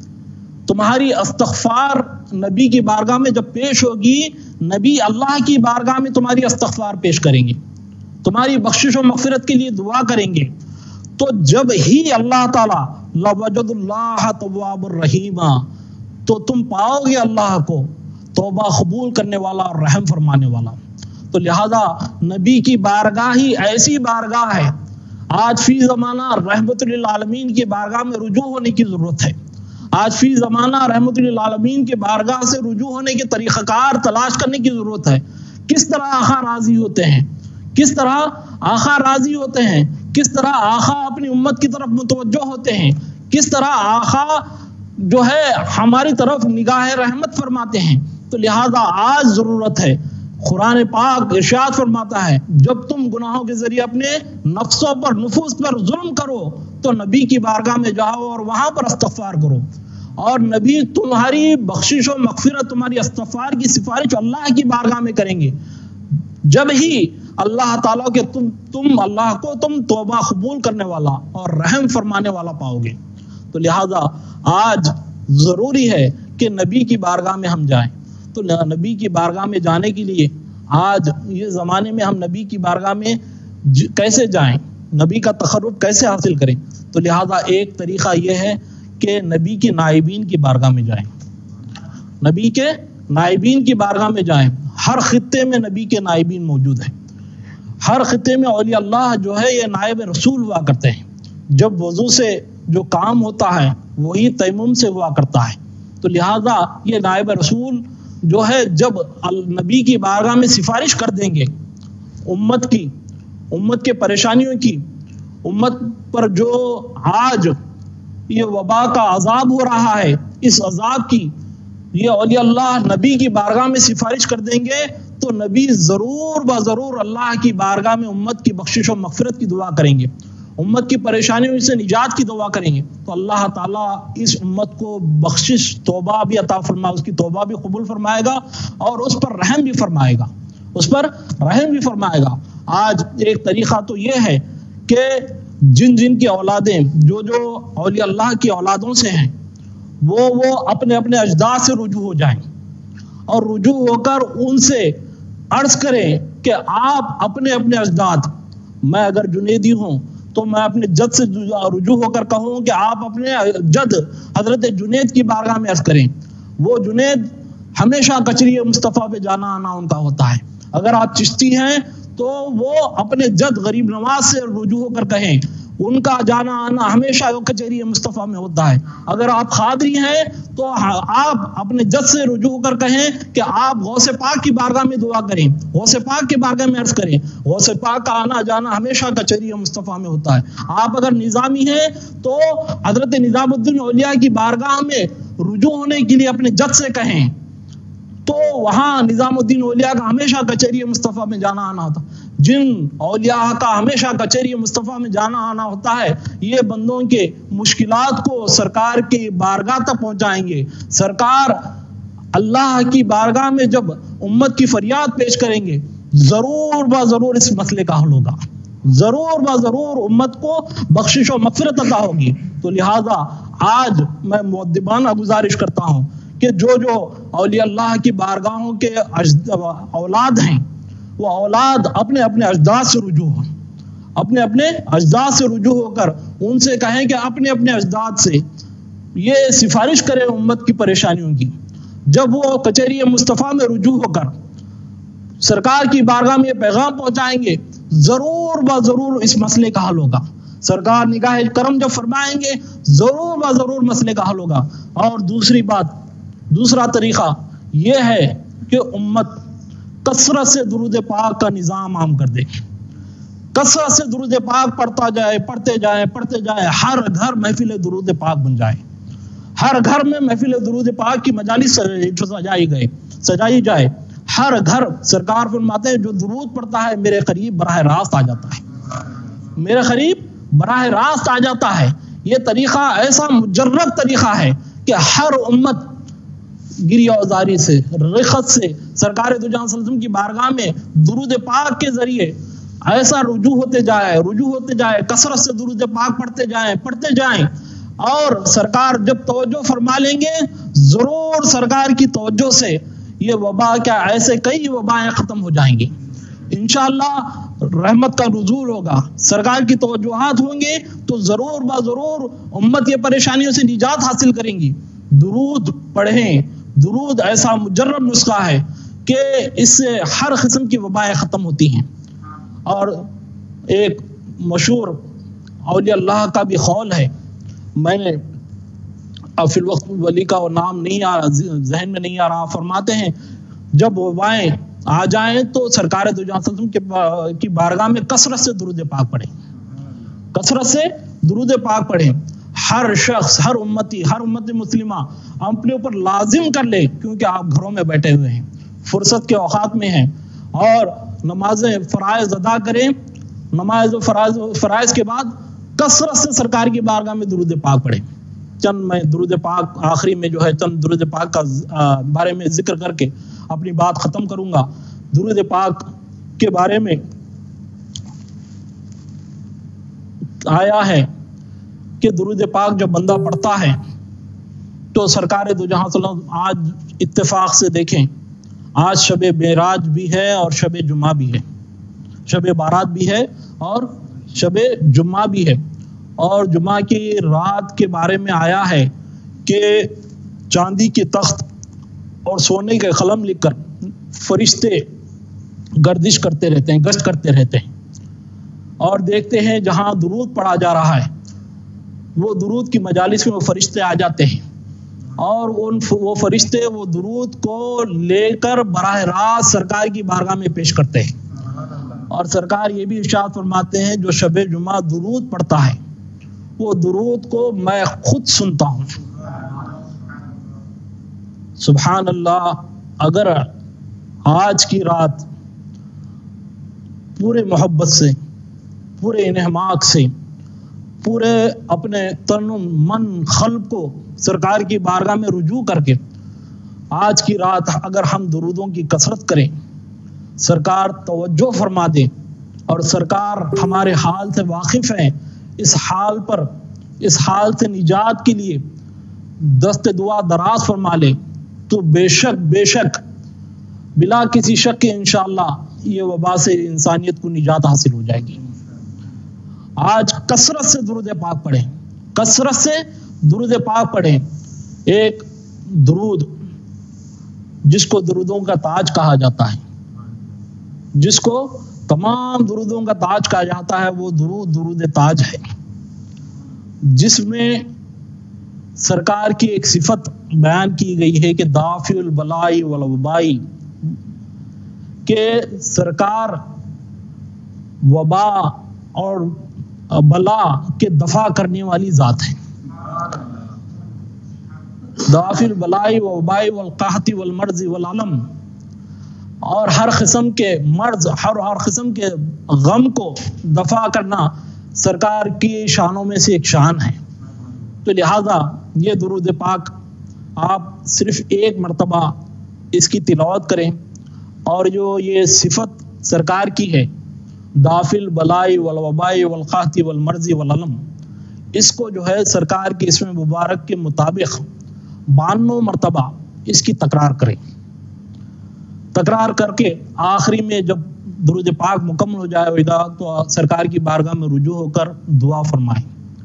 تمہاری استغفار نبی کی بارگاہ میں جب پیش ہوگی، نبی اللہ کی بارگاہ میں تمہاری استغفار پیش کریں گے، تمہاری بخشش و مغفرت کے لیے دعا کریں گے، تو جب ہی اللہ تعالیٰ لَوَجَدُ اللَّهَ تَوَّابُ الرَّحِيمًا، تو تم پاؤ گے اللہ کو توبہ قبول کرنے والا اور رحم فرمانے والا۔ تو لہذا نبی کی بارگاہ ہی ایسی بارگاہ ہے، آج فی زمانہ رحمت للعالمین کی بارگاہ میں رجوع ہونے کی ضرورت ہے، آج فی زمانہ رحمت للعالمین کے بارگاہ سے رجوع ہونے کے طریقہ کار تلاش کرنے کی ضرورت ہے۔ کس طرح آقا راضی ہوتے ہیں، کس طرح آقا راضی ہوتے ہیں، کس طرح آقا اپنی امت کی طرف متوجہ ہوتے ہیں، کس طرح آقا جو ہے ہماری طرف نگاہ رحمت فرماتے ہیں۔ تو لہذا آج ضرورت ہے، قرآن پاک ارشاد فرماتا ہے جب تم گناہوں کے ذریعے اپنے نفسوں پر نفوس پر ظلم کرو تو نبی کی بارگاہ میں جاؤ اور وہاں پر استغفار کرو، اور نبی تمہاری بخشش و مغفرت، تمہاری استغفار کی سفارش اللہ کی بارگاہ میں کریں گے۔ جب ہی اللہ تعالیٰ کے تم اللہ کو تم توبہ قبول کرنے والا اور رحم فرمانے والا پاؤ گے۔ تو لہذا آج ضروری ہے کہ نبی کی بارگاہ میں ہم جائیں۔ تو نبی کی بارگاہ میں جانے کے لیے آج یہ زمانے میں ہم نبی کی بارگاہ میں کیسے جائیں، نبی کا تقرب کیسے حاصل کریں؟ تو لہذا ایک طریقہ یہ ہے کہ نبی کے نائبین کی بارگاہ میں جائیں، نبی کے نائبین کی بارگاہ میں جائیں۔ ہر خطے میں نبی کے نائبین موجود ہیں، ہر خطے میں اولیاء اللہ جو ہے یہ نائب رسول ہوا کرتے ہیں، جب وضو سے جو کام ہوتا ہے وہی تیمم سے ہوا کرتا ہے۔ تو لہذا یہ نائب رسول جو ہے جب نبی کی بارگاہ میں سفارش کر دیں گے امت کی، امت کے پریشانیوں کی، امت پر جو آج یہ وبا کا عذاب ہو رہا ہے، اس عذاب کی یہ اولیاء اللہ نبی کی بارگاہ میں سفارش کر دیں گے تو نبی ضرور بضرور اللہ کی بارگاہ میں امت کی بخشش و مغفرت کی دعا کریں گے، امت کی پریشانیوں سے نجات کی دعا کریں گے، تو اللہ تعالیٰ اس امت کو بخشش توبہ بھی عطا فرمائے، اس کی توبہ بھی قبول فرمائے گا اور اس پر رحم بھی فرمائے گا، اس پر رحم بھی فرمائے گا۔ آج ایک طریقہ تو یہ ہے کہ جن کی اولادیں جو اولیاء اللہ کی اولادوں سے ہیں وہ اپنے اپنے اجداد سے رجوع ہو جائیں اور رجوع ہو کر ان سے عرض کریں کہ آپ اپنے اپنے اجداد، میں اگر جنیدی ہوں تو میں اپنے جد سے رجوع ہو کر کہوں کہ آپ اپنے جد حضرت جنید کی بارگاہ میں عرض کریں۔ وہ جنید ہمیشہ کچری مصطفیٰ پہ جانا آنا ان کا ہوتا ہے، اگر آپ چشتی ہیں تو وہ اپنے جد غریب نواز سے رجوع ہو کر کہیں، ان کا جانا آنا ہمیشہ کچہری مصطفیٰ میں ہوتا ہے۔ اگر آپ قادری ہیں تو آپ اپنے جد سے رجوع ہو کر کہیں کہ آپ غوث پاک کی بارگاہ میں دعا کریں، غوث پاک کی بارگاہ میں عرض کریں، غوث پاک کا آنا جانا ہمیشہ کچہری مصطفیٰ میں ہوتا ہے۔ آپ اگر نظامی ہیں تو حضرت نظام الدین اولیاء کی بارگاہ میں رجوع ہونے کے لیے اپنے جد سے کہیں، تو وہاں نظام الدین اولیاء کا ہمیشہ کچہری مصطفیٰ میں جانا آنا ہوتا ہے۔ جن اولیاء کا ہمیشہ کچہری مصطفیٰ میں جانا آنا ہوتا ہے، یہ بندوں کے مشکلات کو سرکار کی بارگاہ تک پہنچائیں گے۔ سرکار اللہ کی بارگاہ میں جب امت کی فریاد پیش کریں گے ضرور اس مسئلے کا حل ہوگا، ضرور امت کو بخشش و مغفرت عطا ہوگی۔ تو لہذا آج میں مؤدبانہ گزارش کرتا ہوں کہ جو اولیاء اللہ کی بارگاہوں کے اولاد ہیں وہ اولاد اپنے اپنے اجداد سے رجوع ہوں، اپنے اپنے اجداد سے رجوع ہو کر ان سے کہیں کہ اپنے اپنے اجداد سے یہ سفارش کریں امت کی پریشانیوں کی۔ جب وہ کچہری مصطفیٰ میں رجوع ہو کر سرکار کی بارگاہ میں یہ پیغام پہنچائیں گے ضرور اس مسئلے کا حل ہوگا۔ سرکار نگاہ کرم جب فرمائیں گے ضرور مسئلے کا حل ہوگا۔ اور دوسرا طریقہ یہ ہے کہ امت کثرت سے درود پاک کا نظام عام کر دے، کثرت سے درود پاک پڑھتے جائیں، ہر گھر محفل درود پاک بن جائے، ہر گھر میں محفل درود پاک کی مجالس سجائی جائے، ہر گھر سرکار فرماتے ہیں جو درود پڑھتا ہے میرے قریب براہ راست آ جاتا ہے، میرے قریب براہ راست آ جاتا ہے۔ یہ طریقہ ایسا مجرب طریقہ ہے کہ ہر امت گریہ وزاری سے، رخت سے سرکار دو جہاں صلی اللہ علیہ وسلم کی بارگاہ میں درود پاک کے ذریعے ایسا رجوع ہوتے جائے، کثرت سے درود پاک پڑھتے جائیں، اور سرکار جب توجہ فرما لیں گے ضرور سرکار کی توجہ سے یہ وبا کیا ایسے کئی وبائیں ختم ہو جائیں گی انشاءاللہ۔ رحمت کا نزول ہوگا، سرکار کی توجہات ہوں گے تو ضرور ضرور امت یہ پریشانیوں سے نجات حاصل کریں گی۔ درود پڑھیں، درود ایسا مجرب نسخہ ہے کہ اس سے ہر قسم کی وبائیں ختم ہوتی ہیں۔ اور ایک مشہور اولیاء اللہ کا بھی قول ہے، میں نے اب فی الوقت ولی کا وہ نام نہیں آ رہا، ذہن میں نہیں آ رہا، فرماتے ہیں جب وبائیں آ جائیں تو سرکار دو جہاں صلی اللہ علیہ وسلم کی بارگاہ میں کثرت سے درود پاک پڑھیں، کثرت سے درود پاک پڑھیں۔ ہر شخص، ہر امتی مسلمہ اپنے اوپر لازم کر لے، کیونکہ آپ گھروں میں بیٹھے ہوئے ہیں، فرصت کے اوقات میں ہیں، اور نمازیں فرائض ادا کریں، نماز و فرائض کے بعد کثرت سے سرکار کی بارگاہ میں درود پاک پڑھیں۔ چند میں درود پاک آخری میں جو ہے چند درود پاک کا بارے میں ذکر کر کے اپنی بات ختم کروں گا۔ درود پاک کے بارے میں آیا ہے کہ درود پاک جب بندہ پڑھتا ہے تو سرکار دو جہاں صلی اللہ علیہ وسلم، آج اتفاق سے دیکھیں آج شب معراج بھی ہے اور شب جمعہ بھی ہے، شب بارات بھی ہے اور شب جمعہ بھی ہے، اور جمعہ کی رات کے بارے میں آیا ہے کہ چاندی کے تخت اور سونے کے قلم لکھ کر فرشتے گردش کرتے رہتے ہیں، گشت کرتے رہتے ہیں، اور دیکھتے ہیں جہاں درود پڑھا جا رہا ہے وہ درود کی مجالس میں وہ فرشتے آ جاتے ہیں، اور وہ فرشتے وہ درود کو لے کر براہ راست سرکار کی بارگاہ میں پیش کرتے ہیں، اور سرکار یہ بھی ارشاد فرماتے ہیں جو شب جمعہ درود پڑھتا ہے وہ درود کو میں خود سنتا ہوں۔ سبحان اللہ، اگر آج کی رات پورے محبت سے، پورے انہماک سے، پورے اپنے تن من قلب کو سرکار کی بارگاہ میں رجوع کر کے آج کی رات اگر ہم درودوں کی کثرت کریں، سرکار توجہ فرما دے، اور سرکار ہمارے حال سے واقف ہیں، اس حال سے نجات کے لیے دست دعا دراز فرما لے، تو بے شک بلا کسی شک کے انشاءاللہ یہ وبا سے انسانیت کو نجات حاصل ہو جائے گی۔ آج کثرت سے درود پاک پڑھیں، کثرت سے درود پاک پڑھیں۔ ایک درود جس کو درودوں کا تاج کہا جاتا ہے، جس کو تمام درودوں کا تاج کہا جاتا ہے، وہ درود تاج ہے، جس میں سرکار کی ایک صفت بیان کی گئی ہے کہ دافع البلائی والوبائی، کہ سرکار وبا اور بلا کے دفع کرنے والی ذات ہے۔ دافع البلائی والوبائی والقحط والمرض والعلم، اور ہر قسم کے مرض، ہر قسم کے غم کو دفع کرنا سرکار کی شانوں میں سے ایک شان ہے۔ تو لہذا یہ درود پاک آپ صرف ایک مرتبہ اس کی تلاوت کریں، اور جو یہ صفت سرکار کی ہے دافع البلائی والوبائی والقحط والمرض والعلم، اس کو جو ہے سرکار کی اسم مبارک کے مطابق 92 مرتبہ اس کی تکرار کریں، تکرار کر کے آخری میں جب درود پاک مکمل ہو جائے تو سرکار کی بارگاہ میں رجوع ہو کر دعا فرمائیں،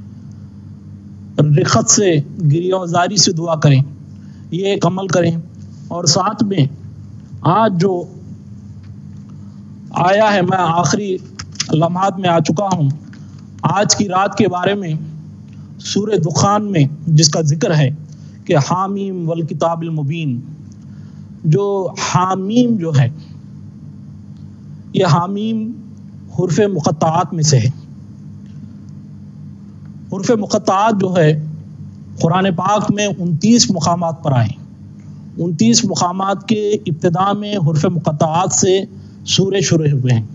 رخت سے گریہ وزاری سے دعا کریں، یہ ایک عمل کریں۔ اور ساتھ میں آج جو آیا ہے، میں آخری لمحات میں آ چکا ہوں، آج کی رات کے بارے میں سورہ دخان میں جس کا ذکر ہے کہ حامیم والکتاب المبین، جو حامیم جو ہے یہ حامیم حروف مقطعات میں سے ہے۔ حروف مقطعات جو ہے قرآن پاک میں 29 مقامات پر آئے، 29 مقامات کے ابتدا میں حروف مقطعات سے سورے شروع ہوئے ہیں۔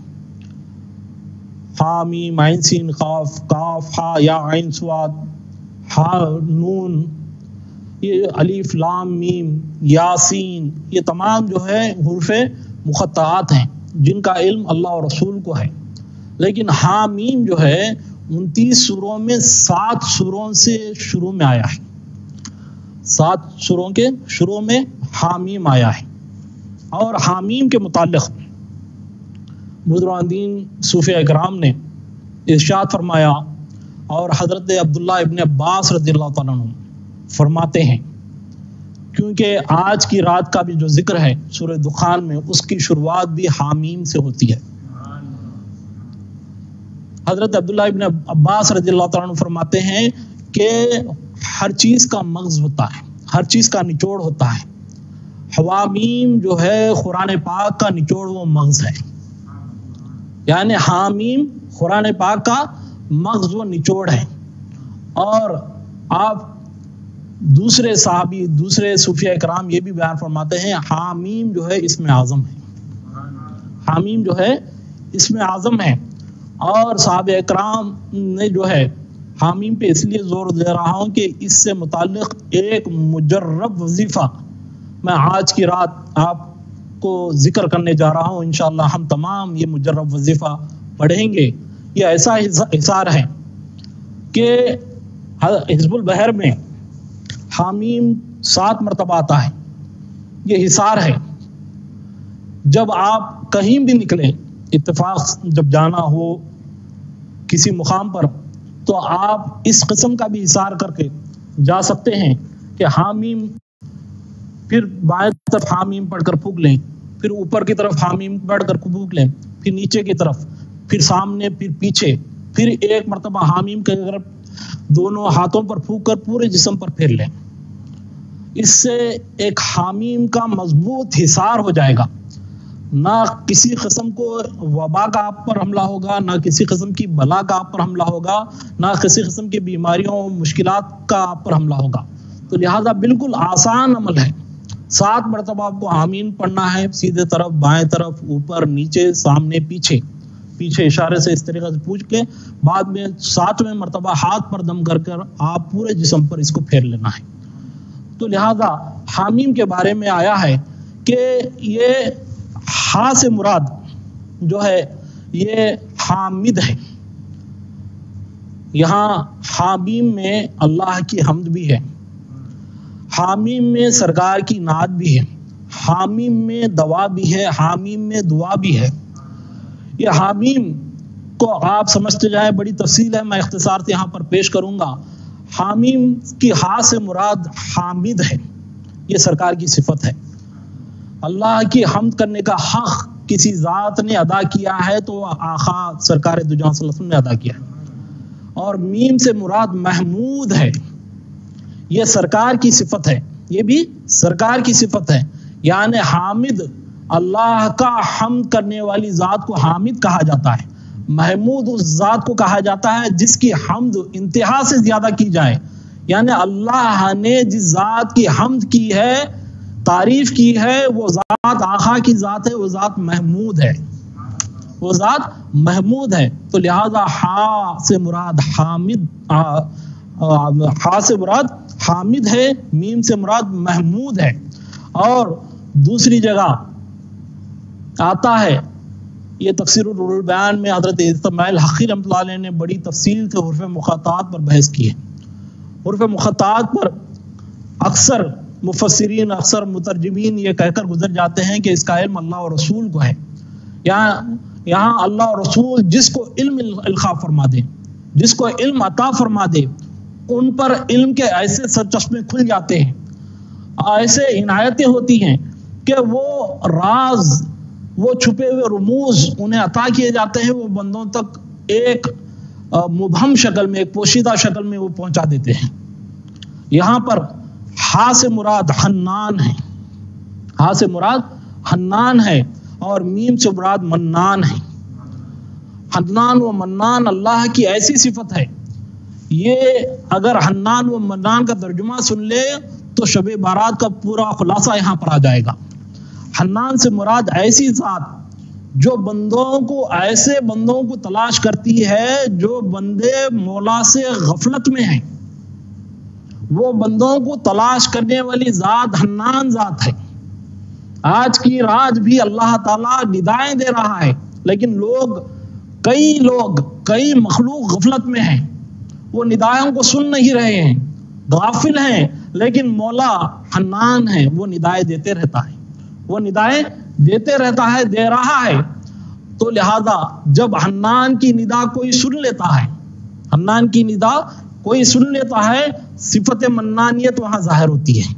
حامیم عین سین قاف، کاف ہا یا عین صاد، ہا نون، یہ الف لام میم، یاسین، یہ تمام جو ہے حروف مقطعات ہیں جن کا علم اللہ اور رسول کو ہے۔ لیکن حامیم جو ہے 29 سوروں میں 7 سوروں سے شروع میں آیا ہے، 7 سوروں کے شروع میں حامیم آیا ہے۔ اور حامیم کے متعلق بزرگان دین صوفیہ اکرام نے ارشاد فرمایا، اور حضرت عبداللہ ابن عباس رضی اللہ تعالیٰ عنہ فرماتے ہیں، کیونکہ آج کی رات کا بھی جو ذکر ہے سورہ دخان میں، اس کی شروعات بھی حامیم سے ہوتی ہے۔ حضرت عبداللہ ابن عباس رضی اللہ تعالیٰ عنہ فرماتے ہیں کہ ہر چیز کا مغز ہوتا ہے، ہر چیز کا نچوڑ ہوتا ہے۔ حوامیم جو ہے قرآن پاک کا نچوڑ وہ مغز ہے، یعنی حامیم قرآن پاک کا مغز و نچوڑ ہے۔ اور آپ دوسرے صحابی، دوسرے صوفیہ اکرام یہ بھی بیان فرماتے ہیں حامیم جو ہے اسم اعظم ہے، حامیم جو ہے اسم اعظم ہے۔ اور صحابہ اکرام نے جو ہے حامیم پہ اس لیے زور دے رہا ہوں کہ اس سے متعلق ایک مجرب وظیفہ میں آج کی رات آپ کو ذکر کرنے جا رہا ہوں۔ انشاءاللہ ہم تمام یہ مجرب وظیفہ پڑھیں گے۔ یہ ایسا حصار ہے کہ حزب البحر میں حامیم 7 مرتبہ آتا ہے، یہ حصار ہے۔ جب آپ کہیں بھی نکلیں، اتفاق جب جانا ہو کسی مقام پر، تو آپ اس قسم کا بھی حصار کر کے جا سکتے ہیں کہ حامیم، پھر بائیں طرف حامیم پڑھ کر پھونک لیں، پھر اوپر کی طرف حامیم پڑھ کر پھونک لیں، پھر نیچے کی طرف، پھر سامنے، پھر پیچھے، پھر ایک مرتبہ حامیم کی طرف دونوں ہاتھوں پر پھونک کر پورے جسم پر پھیر لیں۔ اس سے ایک حامیم کا مضبوط حصار ہو جائے گا، نہ کسی قسم کو وبا کا آپ پر حملہ ہوگا، نہ کسی قسم کی بلا کا آپ پر حملہ ہوگا، نہ کسی قسم کی بیماریوں مشکلات کا آپ پر حملہ ہوگا۔ تو لہٰذا بالکل آسان عمل ہے۔ 7 مرتبہ آپ کو آمین پڑھنا ہے، سیدھے طرف، بائیں طرف، اوپر، نیچے، سامنے، پیچھے، پیچھے اشارے سے اس طریقے سے پوچھ کے بعد میں 7ویں مرتبہ ہاتھ پر دم کر کر آپ پورے جسم پر اس کو پھیر لینا ہے۔ تو لہذا حامیم کے بارے میں آیا ہے کہ یہ ہا سے مراد جو ہے یہ حامد ہے۔ یہاں حامیم میں اللہ کی حمد بھی ہے، حامیم میں سرکار کی نعت بھی ہے، حامیم میں دوا بھی ہے، حامیم میں دعا بھی ہے۔ یہ حامیم کو آپ سمجھتے جائیں، بڑی تفصیل ہے، میں اختصار سے یہاں پر پیش کروں گا۔ حامیم کی ہا سے مراد حامد ہے، یہ سرکار کی صفت ہے۔ اللہ کی حمد کرنے کا حق کسی ذات نے ادا کیا ہے تو آقا سرکار دو جہاں صلی اللہ علیہ وسلم نے ادا کیا ہے۔ اور میم سے مراد محمود ہے، یہ سرکار کی صفت ہے، یہ بھی سرکار کی صفت ہے۔ یعنی حامد، اللہ کا حمد کرنے والی ذات کو حامد کہا جاتا ہے، محمود اس ذات کو کہا جاتا ہے جس کی حمد انتہا سے زیادہ کی جائے۔ یعنی اللہ نے جس ذات کی حمد کی ہے، تعریف کی ہے، وہ ذات آقا کی ذات ہے، وہ ذات محمود ہے، وہ ذات محمود ہے۔ تو لہذا ہا سے مراد حامد، ہا سے مراد حامد ہے، میم سے مراد محمود ہے۔ اور دوسری جگہ آتا ہے، یہ تفسیر البیان میں حضرت اسماعیل حقی رحمۃ اللہ علیہ نے بڑی تفصیل سے حروف مقطعات پر بحث کی ہے۔ حروف مقطعات پر اکثر مفسرین، اکثر مترجمین یہ کہہ کر گزر جاتے ہیں کہ اس کا علم اللہ اور رسول کو ہے۔ یہاں اللہ اور رسول جس کو علم القاء فرما دے، جس کو علم عطا فرما دے، ان پر علم کے ایسے سرچشمے کھل جاتے ہیں، ایسے عنایتیں ہوتی ہیں کہ وہ راز، وہ چھپے ہوئے رموز انہیں عطا کیے جاتے ہیں، وہ بندوں تک ایک مبہم شکل میں، ایک پوشیدہ شکل میں وہ پہنچا دیتے ہیں۔ یہاں پر ہا سے مراد حنان ہے، ہا سے مراد حنان ہے، اور میم سے مراد منان ہے۔ حنان و منان اللہ کی ایسی صفت ہے، یہ اگر حنان و منان کا ترجمہ سن لے تو شب بارات کا پورا خلاصہ یہاں پر آ جائے گا۔ حنان سے مراد ایسی ذات جو ایسے بندوں کو تلاش کرتی ہے جو بندے مولا سے غفلت میں ہیں، وہ بندوں کو تلاش کرنے والی ذات حنان ذات ہے۔ آج کی رات بھی اللہ تعالیٰ ندائیں دے رہا ہے، لیکن کئی مخلوق غفلت میں ہیں، وہ ندائوں کو سن نہیں رہے ہیں، غافل ہیں، لیکن مولا حنان ہے، وہ ندائیں دیتے رہتا ہے، دے رہا ہے۔ تو لہذا جب حنان کی ندا کوئی سن لیتا ہے، صفت منانیت وہاں ظاہر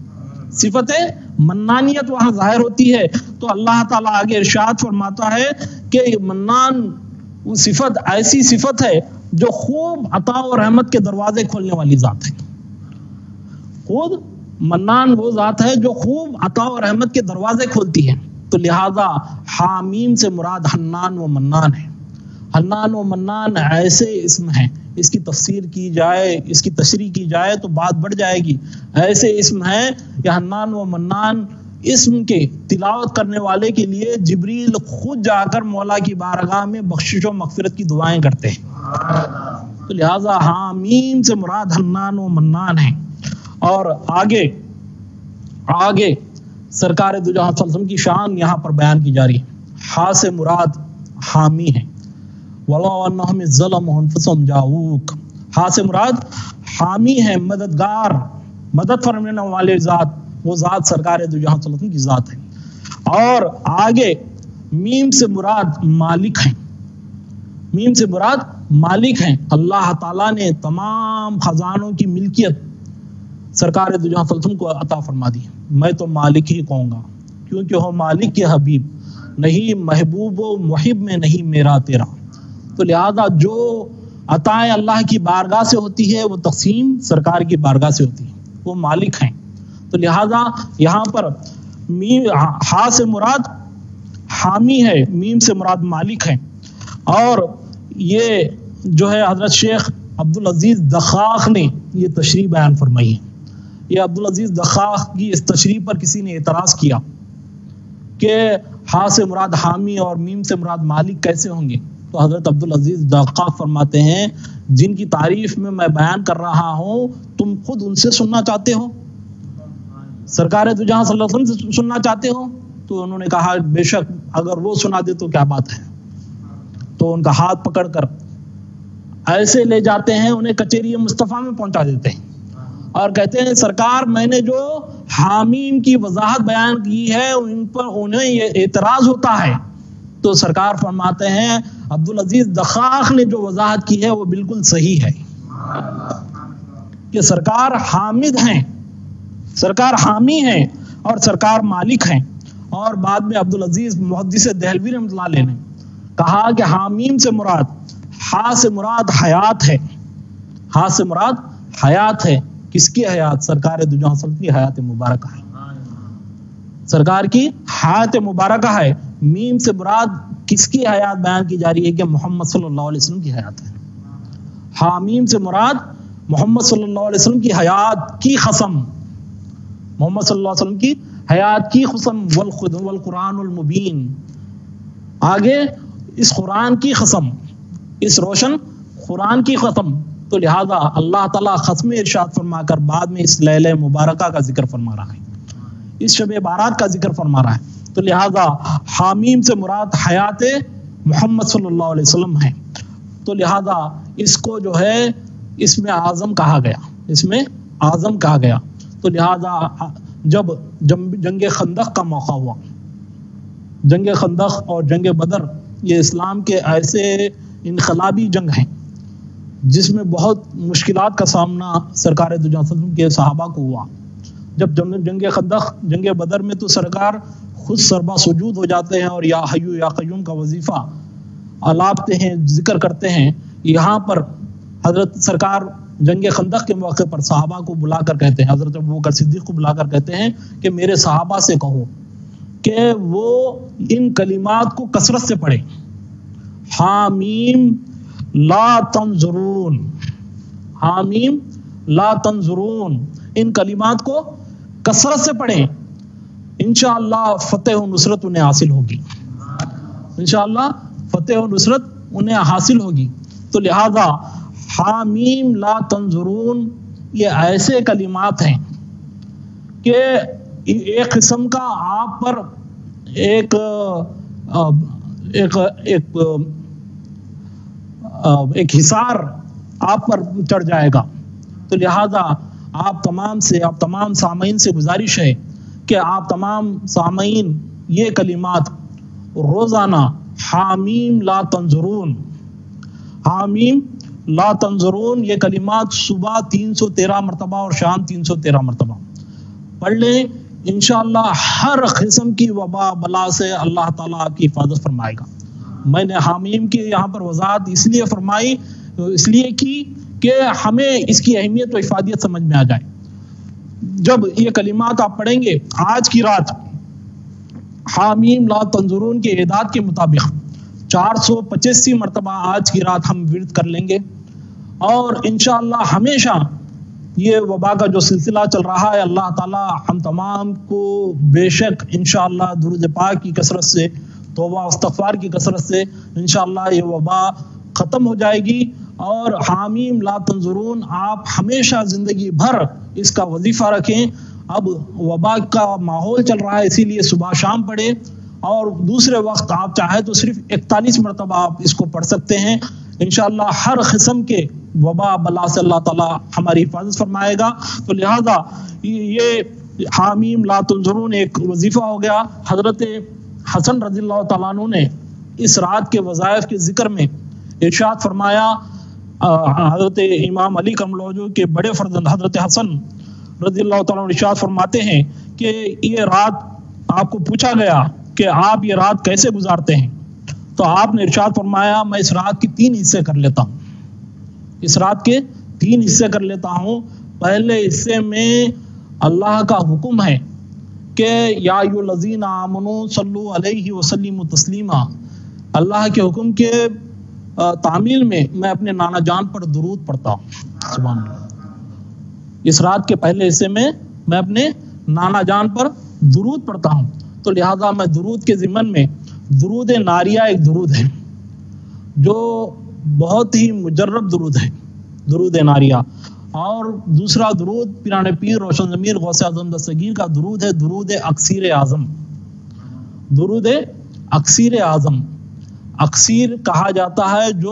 ہوتی ہے، تو اللہ تعالیٰ آگے ارشاد فرماتا ہے کہ منان وہ صفت ایسی صفت ہے جو خوب عطا و رحمت کے دروازے کھولنے والی ذات ہے۔ خود منان وہ ذات ہے جو خوب عطا و رحمت کے دروازے کھولتی ہے، تو لہذا حامیم سے مراد حنان و منان ہے۔ حنان و منان ایسے اسم ہیں، اس کی تفسیر کی جائے، اس کی تشریح کی جائے تو بات بڑھ جائے گی۔ ایسے اسم ہیں کہ حنان و منان اسم کے تلاوت کرنے والے کے لیے جبریل خود جا کر مولا کی بارگاہ میں بخشش و مغفرت کی دعائیں کرتے ہیں۔ تو لہذا حامیم سے مراد حنان و منان ہے۔ اور آگے سرکار دو جہاں صلی اللہ علیہ وسلم کی شان یہاں پر بیان کی جا رہی ہے۔ ہا سے مراد حامی ہے، وَلَوْ أَنَّهُمْ إِذْ ظَلَمُوا أَنفُسَهُمْ جَاءُوكَ، ہا سے مراد حامی ہے، مددگار، مدد فرمانے والے ذات، وہ ذات سرکار دو جہاں صلی اللہ علیہ وسلم کی ذات ہے۔ اور آگے میم سے مراد مالک ہیں، اللہ تعالیٰ نے تمام خزانوں کی ملکیت سرکار دو جہاں صلی اللہ علیہ وسلم کو عطا فرما دی۔ میں تو مالک ہی کہوں گا، کیونکہ وہ مالک کے حبیب، نہیں محبوب و محب میں نہیں میرا تیرا۔ تو لہذا جو عطائیں اللہ کی بارگاہ سے ہوتی ہے وہ تقسیم سرکار کی بارگاہ سے ہوتی ہے، وہ مالک ہیں۔ تو لہذا یہاں پر ہا سے مراد حامی ہے، میم سے مراد مالک ہے۔ اور یہ جو ہے حضرت شیخ عبدالعزیز دخاخ نے یہ تشریح بیان فرمائی ہے۔ یہ عبدالعزیز دخاخ کی اس تشریح پر کسی نے اعتراض کیا کہ ہا سے مراد حامی اور میم سے مراد مالک کیسے ہوں گے؟ تو حضرت عبدالعزیز دخاخ فرماتے ہیں جن کی تعریف میں بیان کر رہا ہوں تم خود ان سے سننا چاہتے ہو، سرکار دو جہاں صلی اللہ علیہ وسلم سے سننا چاہتے ہو؟ تو انہوں نے کہا بے شک، اگر وہ سنا دے تو کیا بات ہے۔ تو ان کا ہاتھ پکڑ کر ایسے لے جاتے ہیں، انہیں کچہری مصطفیٰ میں پہنچا دیتے ہیں اور کہتے ہیں سرکار میں نے جو حامیم کی وضاحت بیان کی ہے ان پر انہیں یہ اعتراض ہوتا ہے۔ تو سرکار فرماتے ہیں عبدالعزیز دخاخ نے جو وضاحت کی ہے وہ بالکل صحیح ہے کہ سرکار حامد ہیں، سرکار حامی ہیں اور سرکار مالک ہیں۔ اور بعد میں عبدالعزیز محدث دہلوی رحمۃ اللہ علیہ نے کہا کہ حامیم سے مراد ہا سے مراد حیات ہے، ہا سے مراد حیات ہے۔ کس کی حیات؟ سرکار دو جہاں صلی اللہ علیہ وسلم کی حیات مبارکہ ہے، سرکار کی حیات مبارکہ ہے۔ میم سے مراد کس کی حیات بیان کی جا رہی ہے کہ محمد صلی اللہ علیہ وسلم کی حیات ہے۔ حامیم سے مراد محمد صلی اللہ علیہ وسلم کی حیات کی قسم، محمد صلی اللہ علیہ وسلم کی حیات کی قسم، والقرآن المبین، آگے اس قرآن کی قسم، اس روشن قرآن کی قسم۔ تو لہذا اللہ تعالیٰ قسم ارشاد فرما کر بعد میں اس لیلہ مبارکہ کا ذکر فرما رہا ہے، اس شب بارات کا ذکر فرما رہا ہے۔ تو لہذا حامیم سے مراد حیات محمد صلی اللہ علیہ وسلم ہے۔ تو لہذا اس کو جو ہے اس میں اعظم کہا گیا، اس میں اعظم کہا گیا۔ تو لہذا جب جنگ خندق کا موقع ہوا، جنگ خندق اور جنگ بدر یہ اسلام کے ایسے انقلابی جنگ ہیں جس میں بہت مشکلات کا سامنا سرکار دو جہاں صلی اللہ علیہ وسلم کے صحابہ کو ہوا۔ جب جنگ خندق، جنگ بدر میں تو سرکار خود سربا سجود ہو جاتے ہیں اور یا حیو یا قیوم کا وظیفہ الاپتے ہیں، ذکر کرتے ہیں۔ یہاں پر حضرت سرکار جنگ خندق کے موقع پر صحابہ کو بلا کر کہتے ہیں، حضرت ابوبکر صدیق کو بلا کر کہتے ہیں کہ میرے صحابہ سے کہو کہ وہ ان کلمات کو کثرت سے پڑھیں. حامیم لا تنظرون، حامیم لا تنظرون، ان کلمات کو کثرت سے پڑھیں. انشاءاللہ فتح و نصرت انہیں حاصل ہوگی، انشاءاللہ فتح و نصرت انہیں حاصل ہوگی. تو لہذا حامیم لا تنظرون یہ ایسے کلمات ہیں کہ ایک قسم کا آپ پر ایک حصار آپ پر چڑھ جائے گا. تو لہذا آپ تمام سامعین سے گزارش ہے کہ آپ تمام سامعین یہ کلمات روزانہ حامیم لا تنظرون، حامیم لا تنظرون یہ کلمات صبح 313 مرتبہ اور شام 313 مرتبہ پڑھ لیں. انشاءاللہ ہر قسم کی وبا بلا سے اللہ تعالیٰ آپ کی حفاظت فرمائے گا. میں نے حامیم کی یہاں پر وضاحت اس لیے فرمائی، اس لیے کی کہ ہمیں اس کی اہمیت و افادیت سمجھ میں آ جائے. جب یہ کلمات آپ پڑھیں گے، آج کی رات حامیم لا تنظرون کے اعداد کے مطابق 485 مرتبہ آج کی رات ہم ورد کر لیں گے، اور انشاءاللہ ہمیشہ یہ وبا کا جو سلسلہ چل رہا ہے اللہ تعالیٰ ہم تمام کو بے شک انشاءاللہ درود پاک کی کثرت سے، توبہ استغفار کی کثرت سے انشاءاللہ یہ وبا ختم ہو جائے گی. اور حامیم لا تنظرون آپ ہمیشہ زندگی بھر اس کا وظیفہ رکھیں. اب وبا کا ماحول چل رہا ہے اسی لیے صبح شام پڑھیں، اور دوسرے وقت آپ چاہیں تو صرف 41 مرتبہ آپ اس کو پڑھ سکتے ہیں. انشاءاللہ ہر قسم کے وبا بلا سے اللہ تعالیٰ ہماری حفاظت فرمائے گا. تو لہذا یہ حامیم لا تنظرون ایک وظیفہ ہو گیا. حضرت حسن رضی اللہ تعالیٰ عنہ نے اس رات کے وظائف کے ذکر میں ارشاد فرمایا، حضرت امام علی کرم اللہ وجہہ کے بڑے فرزند حضرت حسن رضی اللہ تعالیٰ عنہ ارشاد فرماتے ہیں کہ یہ رات آپ کو پوچھا گیا کہ آپ یہ رات کیسے گزارتے ہیں، تو آپ نے ارشاد فرمایا میں اس رات کی 3 حصے کر لیتا ہوں، اس رات کے 3 حصے کر لیتا ہوں. پہلے حصے میں اللہ کا حکم ہے کہ یا ایھا الذین آمنوا صلوا علیہ وسلموا تسلیما، اللہ کے حکم کے تعمیل میں میں اپنے نانا جان پر درود پڑھتا ہوں. سبحان اللہ، اس رات کے پہلے حصے میں میں اپنے نانا جان پر درود پڑھتا ہوں. تو لہذا میں درود کے ضمن میں درود ناریہ ایک درود ہے جو بہت ہی مجرب درود ہے، درود ناریہ. اور دوسرا درود پیران پیر روشن ضمیر غوث اعظم دستگیر کا درود ہے، درود اکسیر اعظم. درود اکسیر اعظم، اکسیر کہا جاتا ہے جو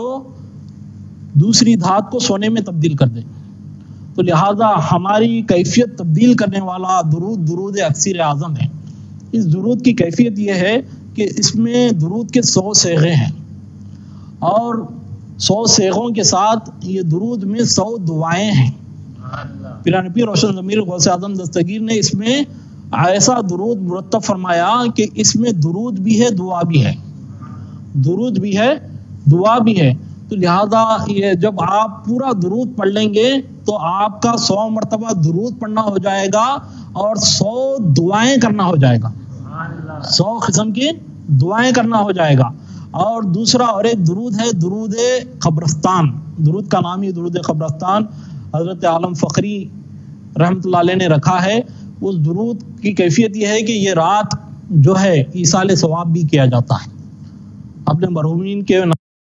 دوسری دھات کو سونے میں تبدیل کر دے. تو لہذا ہماری کیفیت تبدیل کرنے والا درود اکسیر اعظم ہے. اس درود کی کیفیت یہ ہے کہ اس میں درود کے 100 صیغے ہیں، اور 100 صیغوں کے ساتھ یہ درود میں 100 دعائیں ہیں. پیران پیر روشن ضمیر غوث اعظم دستگیر نے اس میں ایسا درود مرتب فرمایا کہ اس میں درود بھی ہے، دعا بھی ہے، درود بھی ہے، دعا بھی ہے. تو لہذا یہ جب آپ پورا درود پڑھ لیں گے تو آپ کا 100 مرتبہ درود پڑھنا ہو جائے گا اور 100 دعائیں کرنا ہو جائے گا، 100 قسم کی دعائیں کرنا ہو جائے گا. اور دوسرا اور ایک درود ہے، درود قبرستان. درود کا نام ہی درود قبرستان حضرت عالم فقری رحمۃ اللہ علیہ نے رکھا ہے. اس درود کی کیفیت یہ ہے کہ یہ رات جو ہے ایصال ثواب بھی کیا جاتا ہے اپنے مرحومین کے.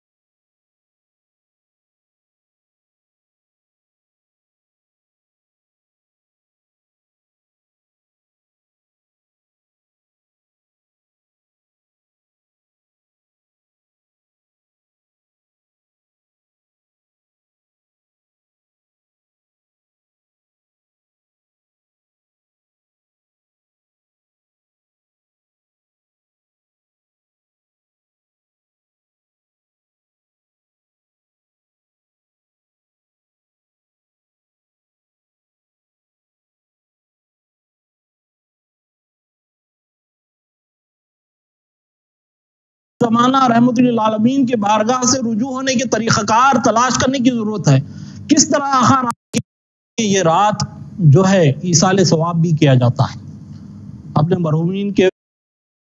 زمانہ رحمت للعالمین کے بارگاہ سے رجوع ہونے کے طریقہ کار تلاش کرنے کی ضرورت ہے. کس طرح آخر یہ رات جو ہے ایصال ثواب بھی کیا جاتا ہے اپنے مرحومین کے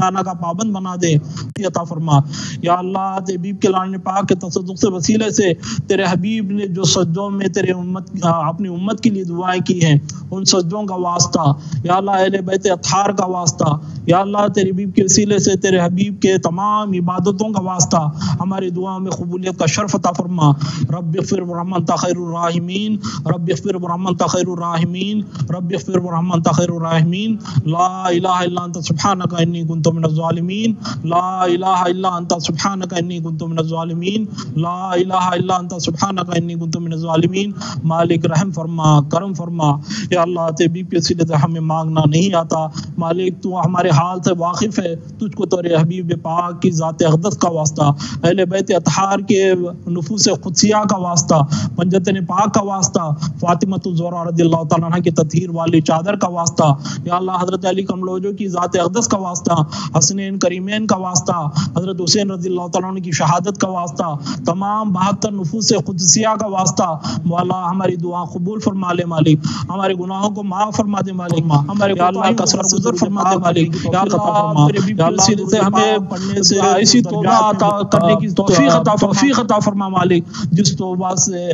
گانا کا پابند بنا دے عطا فرما۔ یا اللہ تیرے حبیب کے لعن پاک کے تصدق سے وسیلے سے تیرے حبیب نے جو سجدوں میں تیرے اپنی امت کے لیے دعائیں کی ہیں ان سجدوں کا واسطہ، یا اللہ اہل بیت اطہار کا واسطہ، یا اللہ تیرے حبیب کے وسیلے سے تیرے حبیب کے تمام عبادتوں کا واسطہ ہماری دعاؤں میں قبولیت کا شرف عطا فرما۔ رب اغفر ورحم انت خیر الراحمین، رب اغفر ورحم انت خیر الراحمین، رب اغفر ورحم انت خیر الراحمین۔ لا الہ الا انت سبحانک انی کنت من الظالمین، لا الہ الا انت سبحانک انی کنت من الظالمین، لا الہ الا انت سبحانک انی کنت من الظالمین۔ مالک رحم فرما، کرم فرما، یا اللہ تیرے حبیب کے وسیلے سے ہمیں مانگنا نہیں آتا، مالک تو ہمارے حال سے واقف ہے، تجھ کو تیرے حبیب پاک کی ذات اقدس کا واسطہ، اہل بیت اطہار کے نفوس قدسیہ کا واسطہ، پنجتن پاک کا واسطہ، فاطمہ الزہرا رضی اللہ تعالیٰ عنہ کی تطہیر والی چادر کا واسطہ، یا اللہ حضرت علی کملوجو کی ذات اقدس کا واسطہ، حسنین کریمین کا واسطہ، حضرت حسین رضی اللہ تعالیٰ عنہ کی شہادت کا واسطہ، تمام 72 نفوس قدسیہ کا واسطہ، مولا ہماری دعا قبول فرما لے مالک، ہمارے گناہوں کو معاف فرما دے مالک، ہمارے اللہ کا سرگزر فرما دے مالک، یا اللہ سے ہمیں پڑھنے سے ایسی توبہ عطا کرنے کی توفیق عطا فرما مالک جس توبہ سے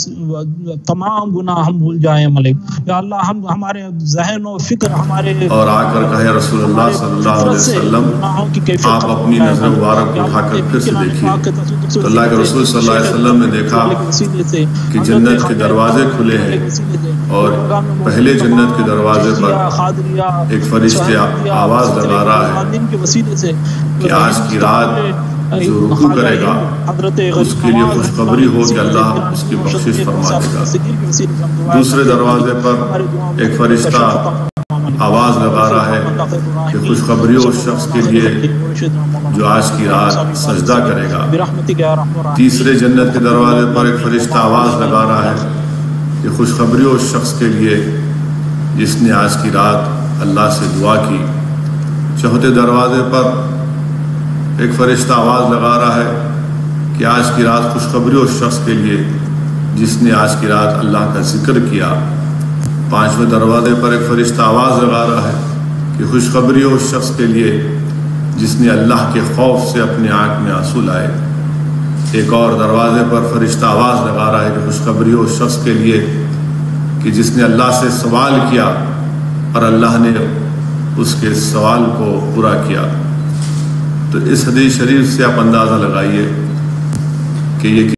تمام گناہ ہم بھول جائیں مالک، یا اللہ ہم ہمارے ذہن و فکر ہمارے اور آ کر کہے رسول اللہ صلی اللہ علیہ وسلم آپ اپنی نظر مبارک کو اٹھا کر پھر سے دیکھیے تو اللہ کے رسول صلی اللہ علیہ وسلم نے دیکھا کہ جنت کے دروازے کھلے ہیں اور پہلے جنت کے دروازے پر ایک فرشتے آواز لگا رہا ہے کہ آج کی رات جو رکوع کرے گا اس کے لیے خوشخبری ہو کہ اللہ اس کی بخشش فرما دے گا۔ دوسرے دروازے پر ایک فرشتہ آواز لگا رہا ہے کہ خوشخبری ہو اس شخص کے لیے جو آج کی رات سجدہ کرے گا۔ تیسرے جنت کے دروازے پر ایک فرشتہ آواز لگا رہا ہے کہ خوشخبری ہو اس شخص کے لیے جس نے آج کی رات اللہ سے دعا کی۔ چوتھے دروازے پر ایک فرشتہ آواز لگا رہا ہے کہ آج کی رات خوشخبری ہو اس شخص کے لیے جس نے آج کی رات اللہ کا ذکر کیا۔ پانچویں دروازے پر ایک فرشتہ آواز لگا رہا ہے کہ خوشخبری ہو اس شخص کے لیے جس نے اللہ کے خوف سے اپنے آنکھ میں آنسو لائے۔ ایک اور دروازے پر فرشتہ آواز لگا رہا ہے کہ خوشخبری ہو اس شخص کے لیے کہ جس نے اللہ سے سوال کیا اور اللہ نے اس کے سوال کو پورا کیا۔ تو اس حدیث شریف سے آپ اندازہ لگائیے کہ یہ